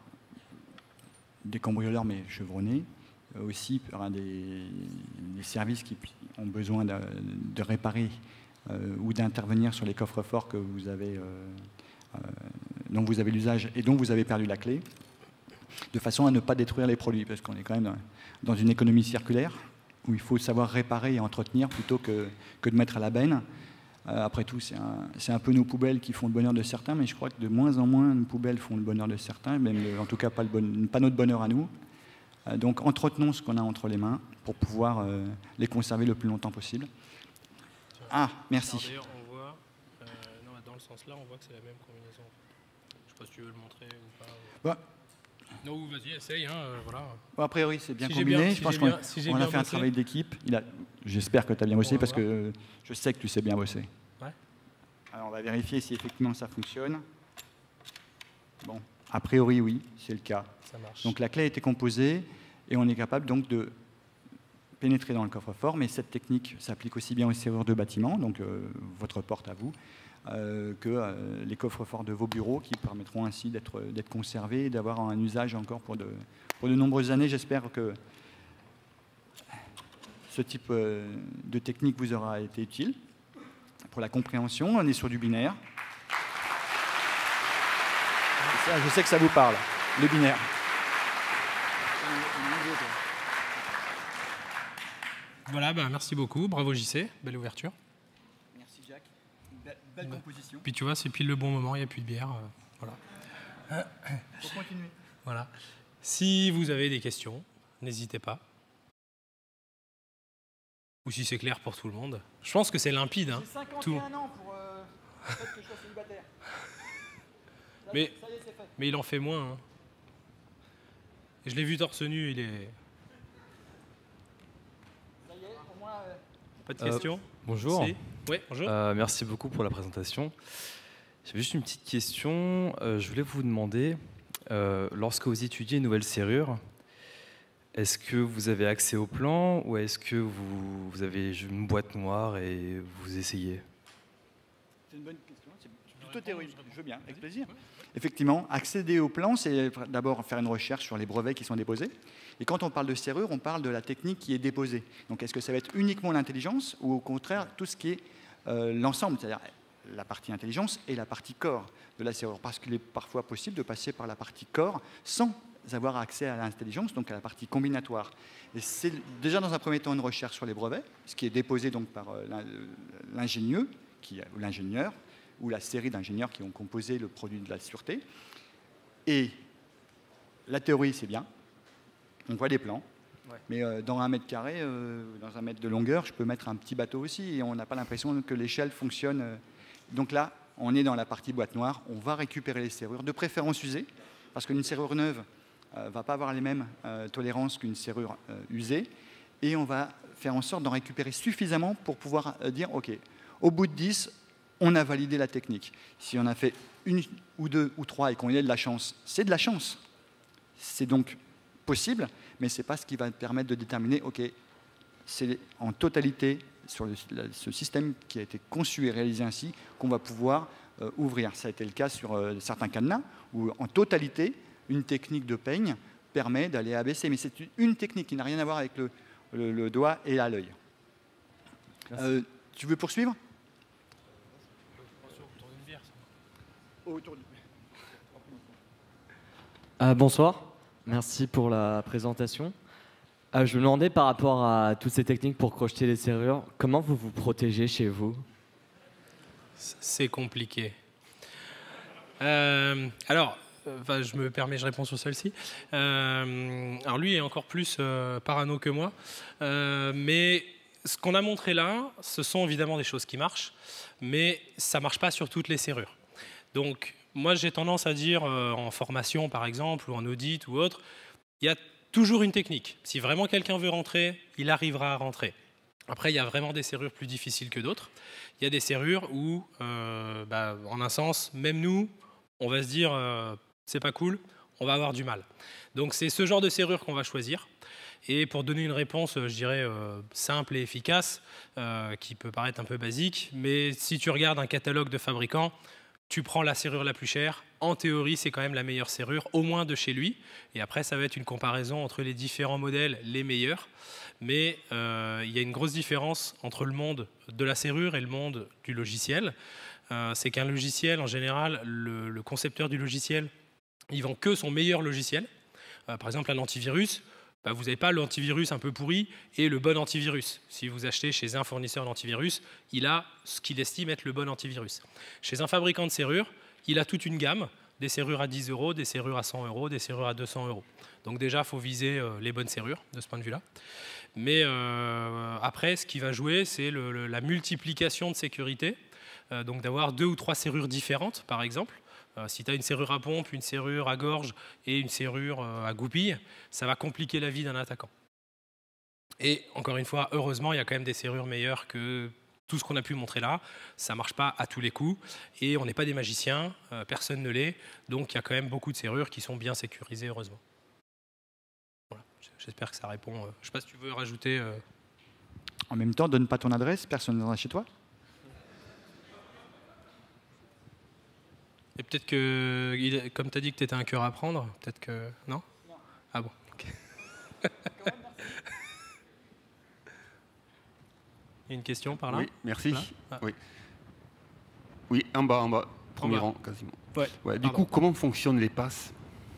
des cambrioleurs, mais chevronnés, aussi par des services qui ont besoin de réparer ou d'intervenir sur les coffres-forts que vous avez, dont vous avez l'usage et dont vous avez perdu la clé, de façon à ne pas détruire les produits, parce qu'on est quand même dans une économie circulaire, où il faut savoir réparer et entretenir plutôt que de mettre à la benne. Après tout, c'est un peu nos poubelles qui font le bonheur de certains, mais je crois que de moins en moins nos poubelles font le bonheur de certains, même en tout cas pas notre bonheur à nous. Donc entretenons ce qu'on a entre les mains pour pouvoir les conserver le plus longtemps possible. Ah, merci. D'ailleurs, on voit, non, dans le sens là, on voit que c'est la même combinaison. Je ne sais pas si tu veux le montrer ou pas. Bah. Non, vas-y, essaye. Voilà. Bon, a priori, c'est bien combiné. Je pense qu'on a fait un travail d'équipe. J'espère que tu as bien bossé, parce que je sais que tu sais bien bosser. Ouais. Alors, on va vérifier si effectivement ça fonctionne. Bon, a priori, oui, c'est le cas. Ça marche. Donc, la clé a été composée et on est capable donc de pénétrer dans le coffre-fort. Mais cette technique s'applique aussi bien aux serrures de bâtiments, donc votre porte à vous, que les coffres-forts de vos bureaux, qui permettront ainsi d'être conservés et d'avoir un usage encore pour de nombreuses années. J'espère que ce type de technique vous aura été utile pour la compréhension. On est sur du binaire. Et ça, je sais que ça vous parle, le binaire. Voilà, merci beaucoup. Bravo JC, belle ouverture. Belle composition. Puis tu vois, c'est pile le bon moment, il n'y a plus de bière. Voilà. Pour continuer. Voilà. Si vous avez des questions, n'hésitez pas. Ou si c'est clair pour tout le monde. Je pense que c'est limpide. Hein, j'ai 51 tout. ans pour le fait que je sois célibataire. Mais il en fait moins. Hein. Je l'ai vu torse nu, il est... Ça y est, pour moi... Pas de questions? Bonjour. Si. Oui, bonjour. Merci beaucoup pour la présentation. J'avais juste une petite question. Je voulais vous demander, lorsque vous étudiez une nouvelle serrure, est-ce que vous avez accès au plan ou est-ce que vous avez une boîte noire et vous essayez? C'est une bonne question. C'est plutôt théorique. Je veux bien, avec plaisir. Effectivement, accéder au plan, c'est d'abord faire une recherche sur les brevets qui sont déposés. Et quand on parle de serrure, on parle de la technique qui est déposée. Donc, est-ce que ça va être uniquement l'intelligence ou au contraire tout ce qui est l'ensemble, c'est-à-dire la partie intelligence et la partie corps de la serrure? Parce qu'il est parfois possible de passer par la partie corps sans avoir accès à l'intelligence, donc à la partie combinatoire. Et c'est déjà dans un premier temps une recherche sur les brevets, ce qui est déposé donc par l'ingénieur ou la série d'ingénieurs qui ont composé le produit de la sûreté. Et la théorie, c'est bien. On voit des plans. Ouais. Mais dans 1 mètre carré, dans 1 mètre de longueur, je peux mettre un petit bateau aussi et on n'a pas l'impression que l'échelle fonctionne. Donc là, on est dans la partie boîte noire. On va récupérer les serrures, de préférence usées, parce qu'une serrure neuve ne va pas avoir les mêmes tolérances qu'une serrure usée. Et on va faire en sorte d'en récupérer suffisamment pour pouvoir dire, OK, au bout de 10, on a validé la technique. Si on a fait 1 ou 2 ou 3 et qu'on a de la chance, c'est de la chance. C'est donc possible, mais ce n'est pas ce qui va te permettre de déterminer, OK, c'est en totalité sur ce système qui a été conçu et réalisé ainsi qu'on va pouvoir ouvrir. Ça a été le cas sur certains cadenas, où en totalité, une technique de peigne permet d'aller abaisser. Mais c'est une technique qui n'a rien à voir avec le doigt et à l'œil. Tu veux poursuivre? Bonsoir, merci pour la présentation. Je me demandais par rapport à toutes ces techniques pour crocheter les serrures, comment vous vous protégez chez vous? C'est compliqué. Je me permets, je réponds sur celle-ci. Alors lui est encore plus parano que moi, mais ce qu'on a montré là, ce sont évidemment des choses qui marchent, mais ça ne marche pas sur toutes les serrures. Donc moi j'ai tendance à dire en formation par exemple, ou en audit ou autre, il y a toujours une technique. Si vraiment quelqu'un veut rentrer, il arrivera à rentrer. Après, il y a vraiment des serrures plus difficiles que d'autres. Il y a des serrures où, en un sens, même nous, on va se dire c'est pas cool, on va avoir du mal. Donc c'est ce genre de serrure qu'on va choisir. Et pour donner une réponse, je dirais, simple et efficace, qui peut paraître un peu basique, mais si tu regardes un catalogue de fabricants, tu prends la serrure la plus chère. En théorie, c'est quand même la meilleure serrure, au moins de chez lui. Et après, ça va être une comparaison entre les différents modèles, les meilleurs. Mais il y a une grosse différence entre le monde de la serrure et le monde du logiciel. C'est qu'un logiciel, en général, le concepteur du logiciel, il vend que son meilleur logiciel. Par exemple, un antivirus, vous n'avez pas l'antivirus un peu pourri et le bon antivirus. Si vous achetez chez un fournisseur d'antivirus, il a ce qu'il estime être le bon antivirus. Chez un fabricant de serrures, il a toute une gamme, des serrures à 10 €, des serrures à 100 €, des serrures à 200 €. Donc déjà, il faut viser les bonnes serrures de ce point de vue-là. Mais après, ce qui va jouer, c'est la multiplication de sécurité. Donc d'avoir 2 ou 3 serrures différentes, par exemple. Si tu as une serrure à pompe, une serrure à gorge et une serrure à goupille, ça va compliquer la vie d'un attaquant. Et encore une fois, heureusement, il y a quand même des serrures meilleures que tout ce qu'on a pu montrer là. Ça ne marche pas à tous les coups et on n'est pas des magiciens, personne ne l'est. Donc il y a quand même beaucoup de serrures qui sont bien sécurisées, heureusement. Voilà, j'espère que ça répond. Je ne sais pas si tu veux rajouter. En même temps, donne pas ton adresse, personne ne viendra chez toi. Et peut-être que, comme tu as dit que tu étais un cœur à prendre, peut-être que... Non? Ah bon, ok. Il y a une question par là? Oui, merci. Ah. Oui, en bas, premier rang quasiment. Ouais, du coup, comment fonctionnent les passes?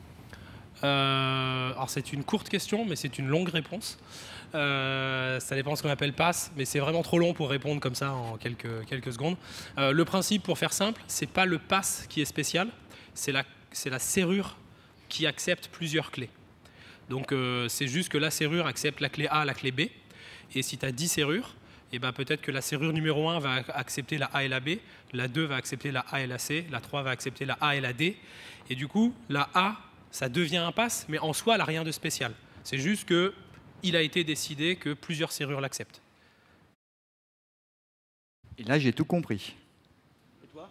Alors c'est une courte question, mais c'est une longue réponse. Ça dépend de ce qu'on appelle passe, mais c'est vraiment trop long pour répondre comme ça en quelques secondes. Le principe, pour faire simple, c'est pas le pass qui est spécial, c'est la serrure qui accepte plusieurs clés. Donc c'est juste que la serrure accepte la clé A, la clé B, et si tu as 10 serrures, et peut-être que la serrure numéro 1 va accepter la A et la B, la 2 va accepter la A et la C, la 3 va accepter la A et la D, et du coup, la A, ça devient un pass, mais en soi, elle n'a rien de spécial. C'est juste qu'il a été décidé que plusieurs serrures l'acceptent. Et là, j'ai tout compris. Et toi?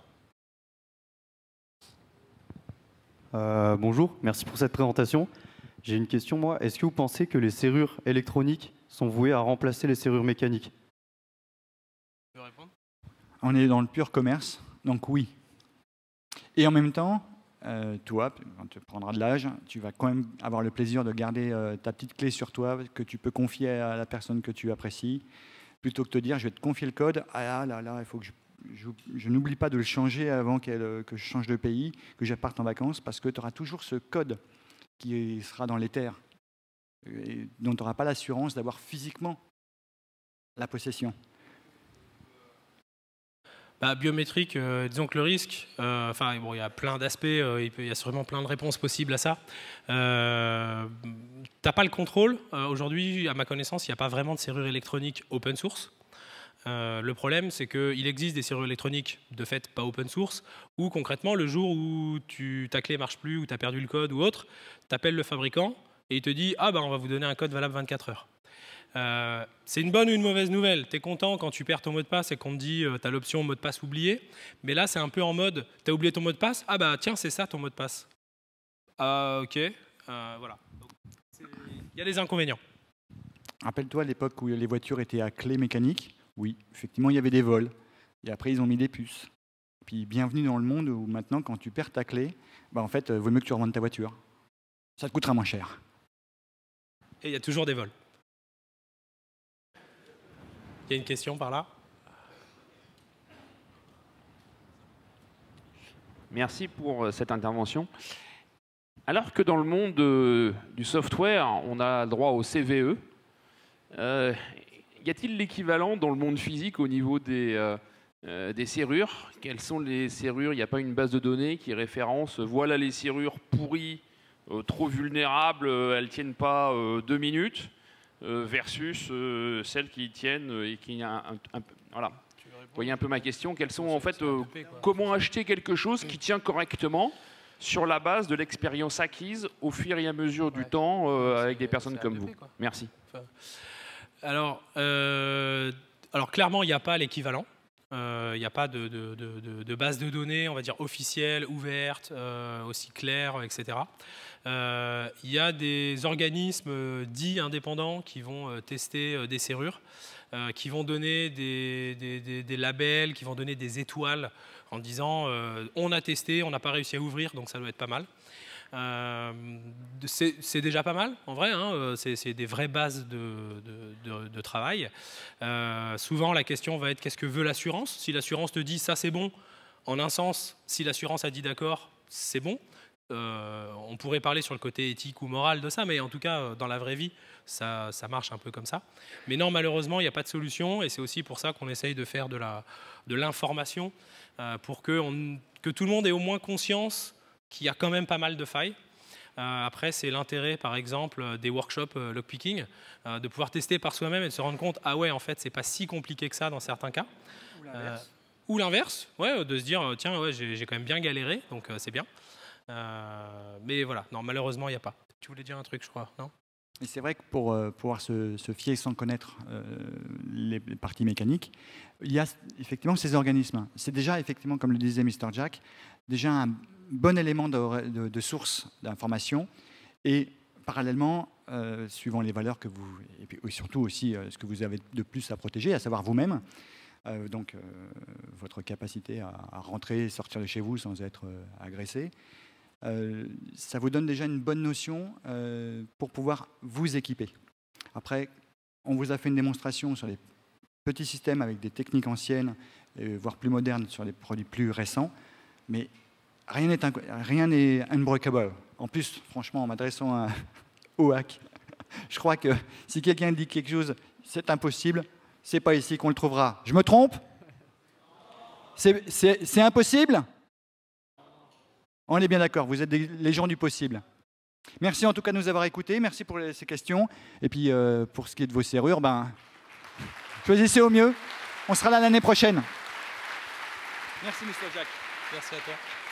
Bonjour, merci pour cette présentation. J'ai une question, moi. Est-ce que vous pensez que les serrures électroniques sont vouées à remplacer les serrures mécaniques? Tu veux répondre? On est dans le pur commerce, donc oui. Et en même temps, toi, quand tu prendras de l'âge, tu vas quand même avoir le plaisir de garder ta petite clé sur toi que tu peux confier à la personne que tu apprécies, plutôt que de te dire, je vais te confier le code, ah là, il faut que je n'oublie pas de le changer avant que je change de pays, que je parte en vacances, parce que tu auras toujours ce code qui sera dans l'éther, et dont tu n'auras pas l'assurance d'avoir physiquement la possession. Biométrique, disons que le risque, il y a plein d'aspects, il y a sûrement plein de réponses possibles à ça. Tu n'as pas le contrôle. Aujourd'hui, à ma connaissance, il n'y a pas vraiment de serrure électronique open source. Le problème, c'est qu'il existe des serrures électroniques de fait pas open source, où concrètement, le jour où ta clé ne marche plus, ou tu as perdu le code ou autre, tu appelles le fabricant et il te dit « Ah, on va vous donner un code valable 24 heures ». C'est une bonne ou une mauvaise nouvelle. Tu es content quand tu perds ton mot de passe et qu'on te dit tu as l'option mot de passe oublié. Mais là, c'est un peu en mode tu as oublié ton mot de passe. Ah tiens, c'est ça ton mot de passe. Ok. Voilà. Donc, Il y a des inconvénients. Rappelle-toi l'époque où les voitures étaient à clé mécanique. Oui, effectivement, il y avait des vols. Et après, ils ont mis des puces. Puis bienvenue dans le monde où maintenant, quand tu perds ta clé, bah, en fait, vaut mieux que tu revendes ta voiture. Ça te coûtera moins cher. Et il y a toujours des vols. Il y a une question par là. Merci pour cette intervention. Alors que dans le monde du software, on a droit au CVE, y a-t-il l'équivalent dans le monde physique au niveau des serrures? Quelles sont les serrures? Il n'y a pas une base de données qui référence, voilà les serrures pourries, trop vulnérables, elles ne tiennent pas 2 minutes, versus celles qui tiennent et qui... voilà. Vous voyez un peu ma question. Quelles sont en fait, comment acheter quelque chose qui tient correctement sur la base de l'expérience acquise au fur et à mesure du temps avec des personnes comme vous? Merci. Alors clairement, il n'y a pas l'équivalent. Il n'y a pas de base de données, on va dire, officielle, ouverte, aussi claire, etc. Il y a des organismes dits indépendants qui vont tester des serrures, qui vont donner des labels, qui vont donner des étoiles en disant on a testé, on n'a pas réussi à ouvrir, donc ça doit être pas mal. C'est déjà pas mal, en vrai, hein, c'est des vraies bases de travail. Souvent, la question va être qu'est-ce que veut l'assurance? Si l'assurance te dit ça c'est bon, en un sens, si l'assurance a dit d'accord, c'est bon. On pourrait parler sur le côté éthique ou moral de ça, mais en tout cas, dans la vraie vie, ça marche un peu comme ça. Mais non, malheureusement, il n'y a pas de solution, et c'est aussi pour ça qu'on essaye de faire de l'information, pour que tout le monde ait au moins conscience qu'il y a quand même pas mal de failles. Après, c'est l'intérêt, par exemple, des workshops lockpicking, de pouvoir tester par soi-même et de se rendre compte, ah ouais, en fait, c'est pas si compliqué que ça dans certains cas. Ou l'inverse, ouais, de se dire, tiens, ouais, j'ai quand même bien galéré, donc c'est bien. Mais voilà, non, malheureusement, il n'y a pas. Tu voulais dire un truc, je crois, non? Et c'est vrai que pour pouvoir se fier sans connaître les parties mécaniques, il y a effectivement ces organismes. C'est déjà, effectivement, comme le disait Mr. Jack, déjà un bon élément de source d'information. Et parallèlement, suivant les valeurs que vous... Et puis surtout aussi ce que vous avez de plus à protéger, à savoir vous-même, donc votre capacité à rentrer et sortir de chez vous sans être agressé, ça vous donne déjà une bonne notion pour pouvoir vous équiper. Après, on vous a fait une démonstration sur les petits systèmes avec des techniques anciennes, voire plus modernes sur les produits plus récents, mais rien n'est unbreakable. En plus, franchement, en m'adressant au hack, je crois que si quelqu'un dit quelque chose, c'est impossible, c'est pas ici qu'on le trouvera. Je me trompe? C'est impossible? On est bien d'accord, vous êtes les gens du possible. Merci en tout cas de nous avoir écoutés, merci pour ces questions. Et puis pour ce qui est de vos serrures, choisissez au mieux. On sera là l'année prochaine. Merci Mr. Jack. Merci à toi.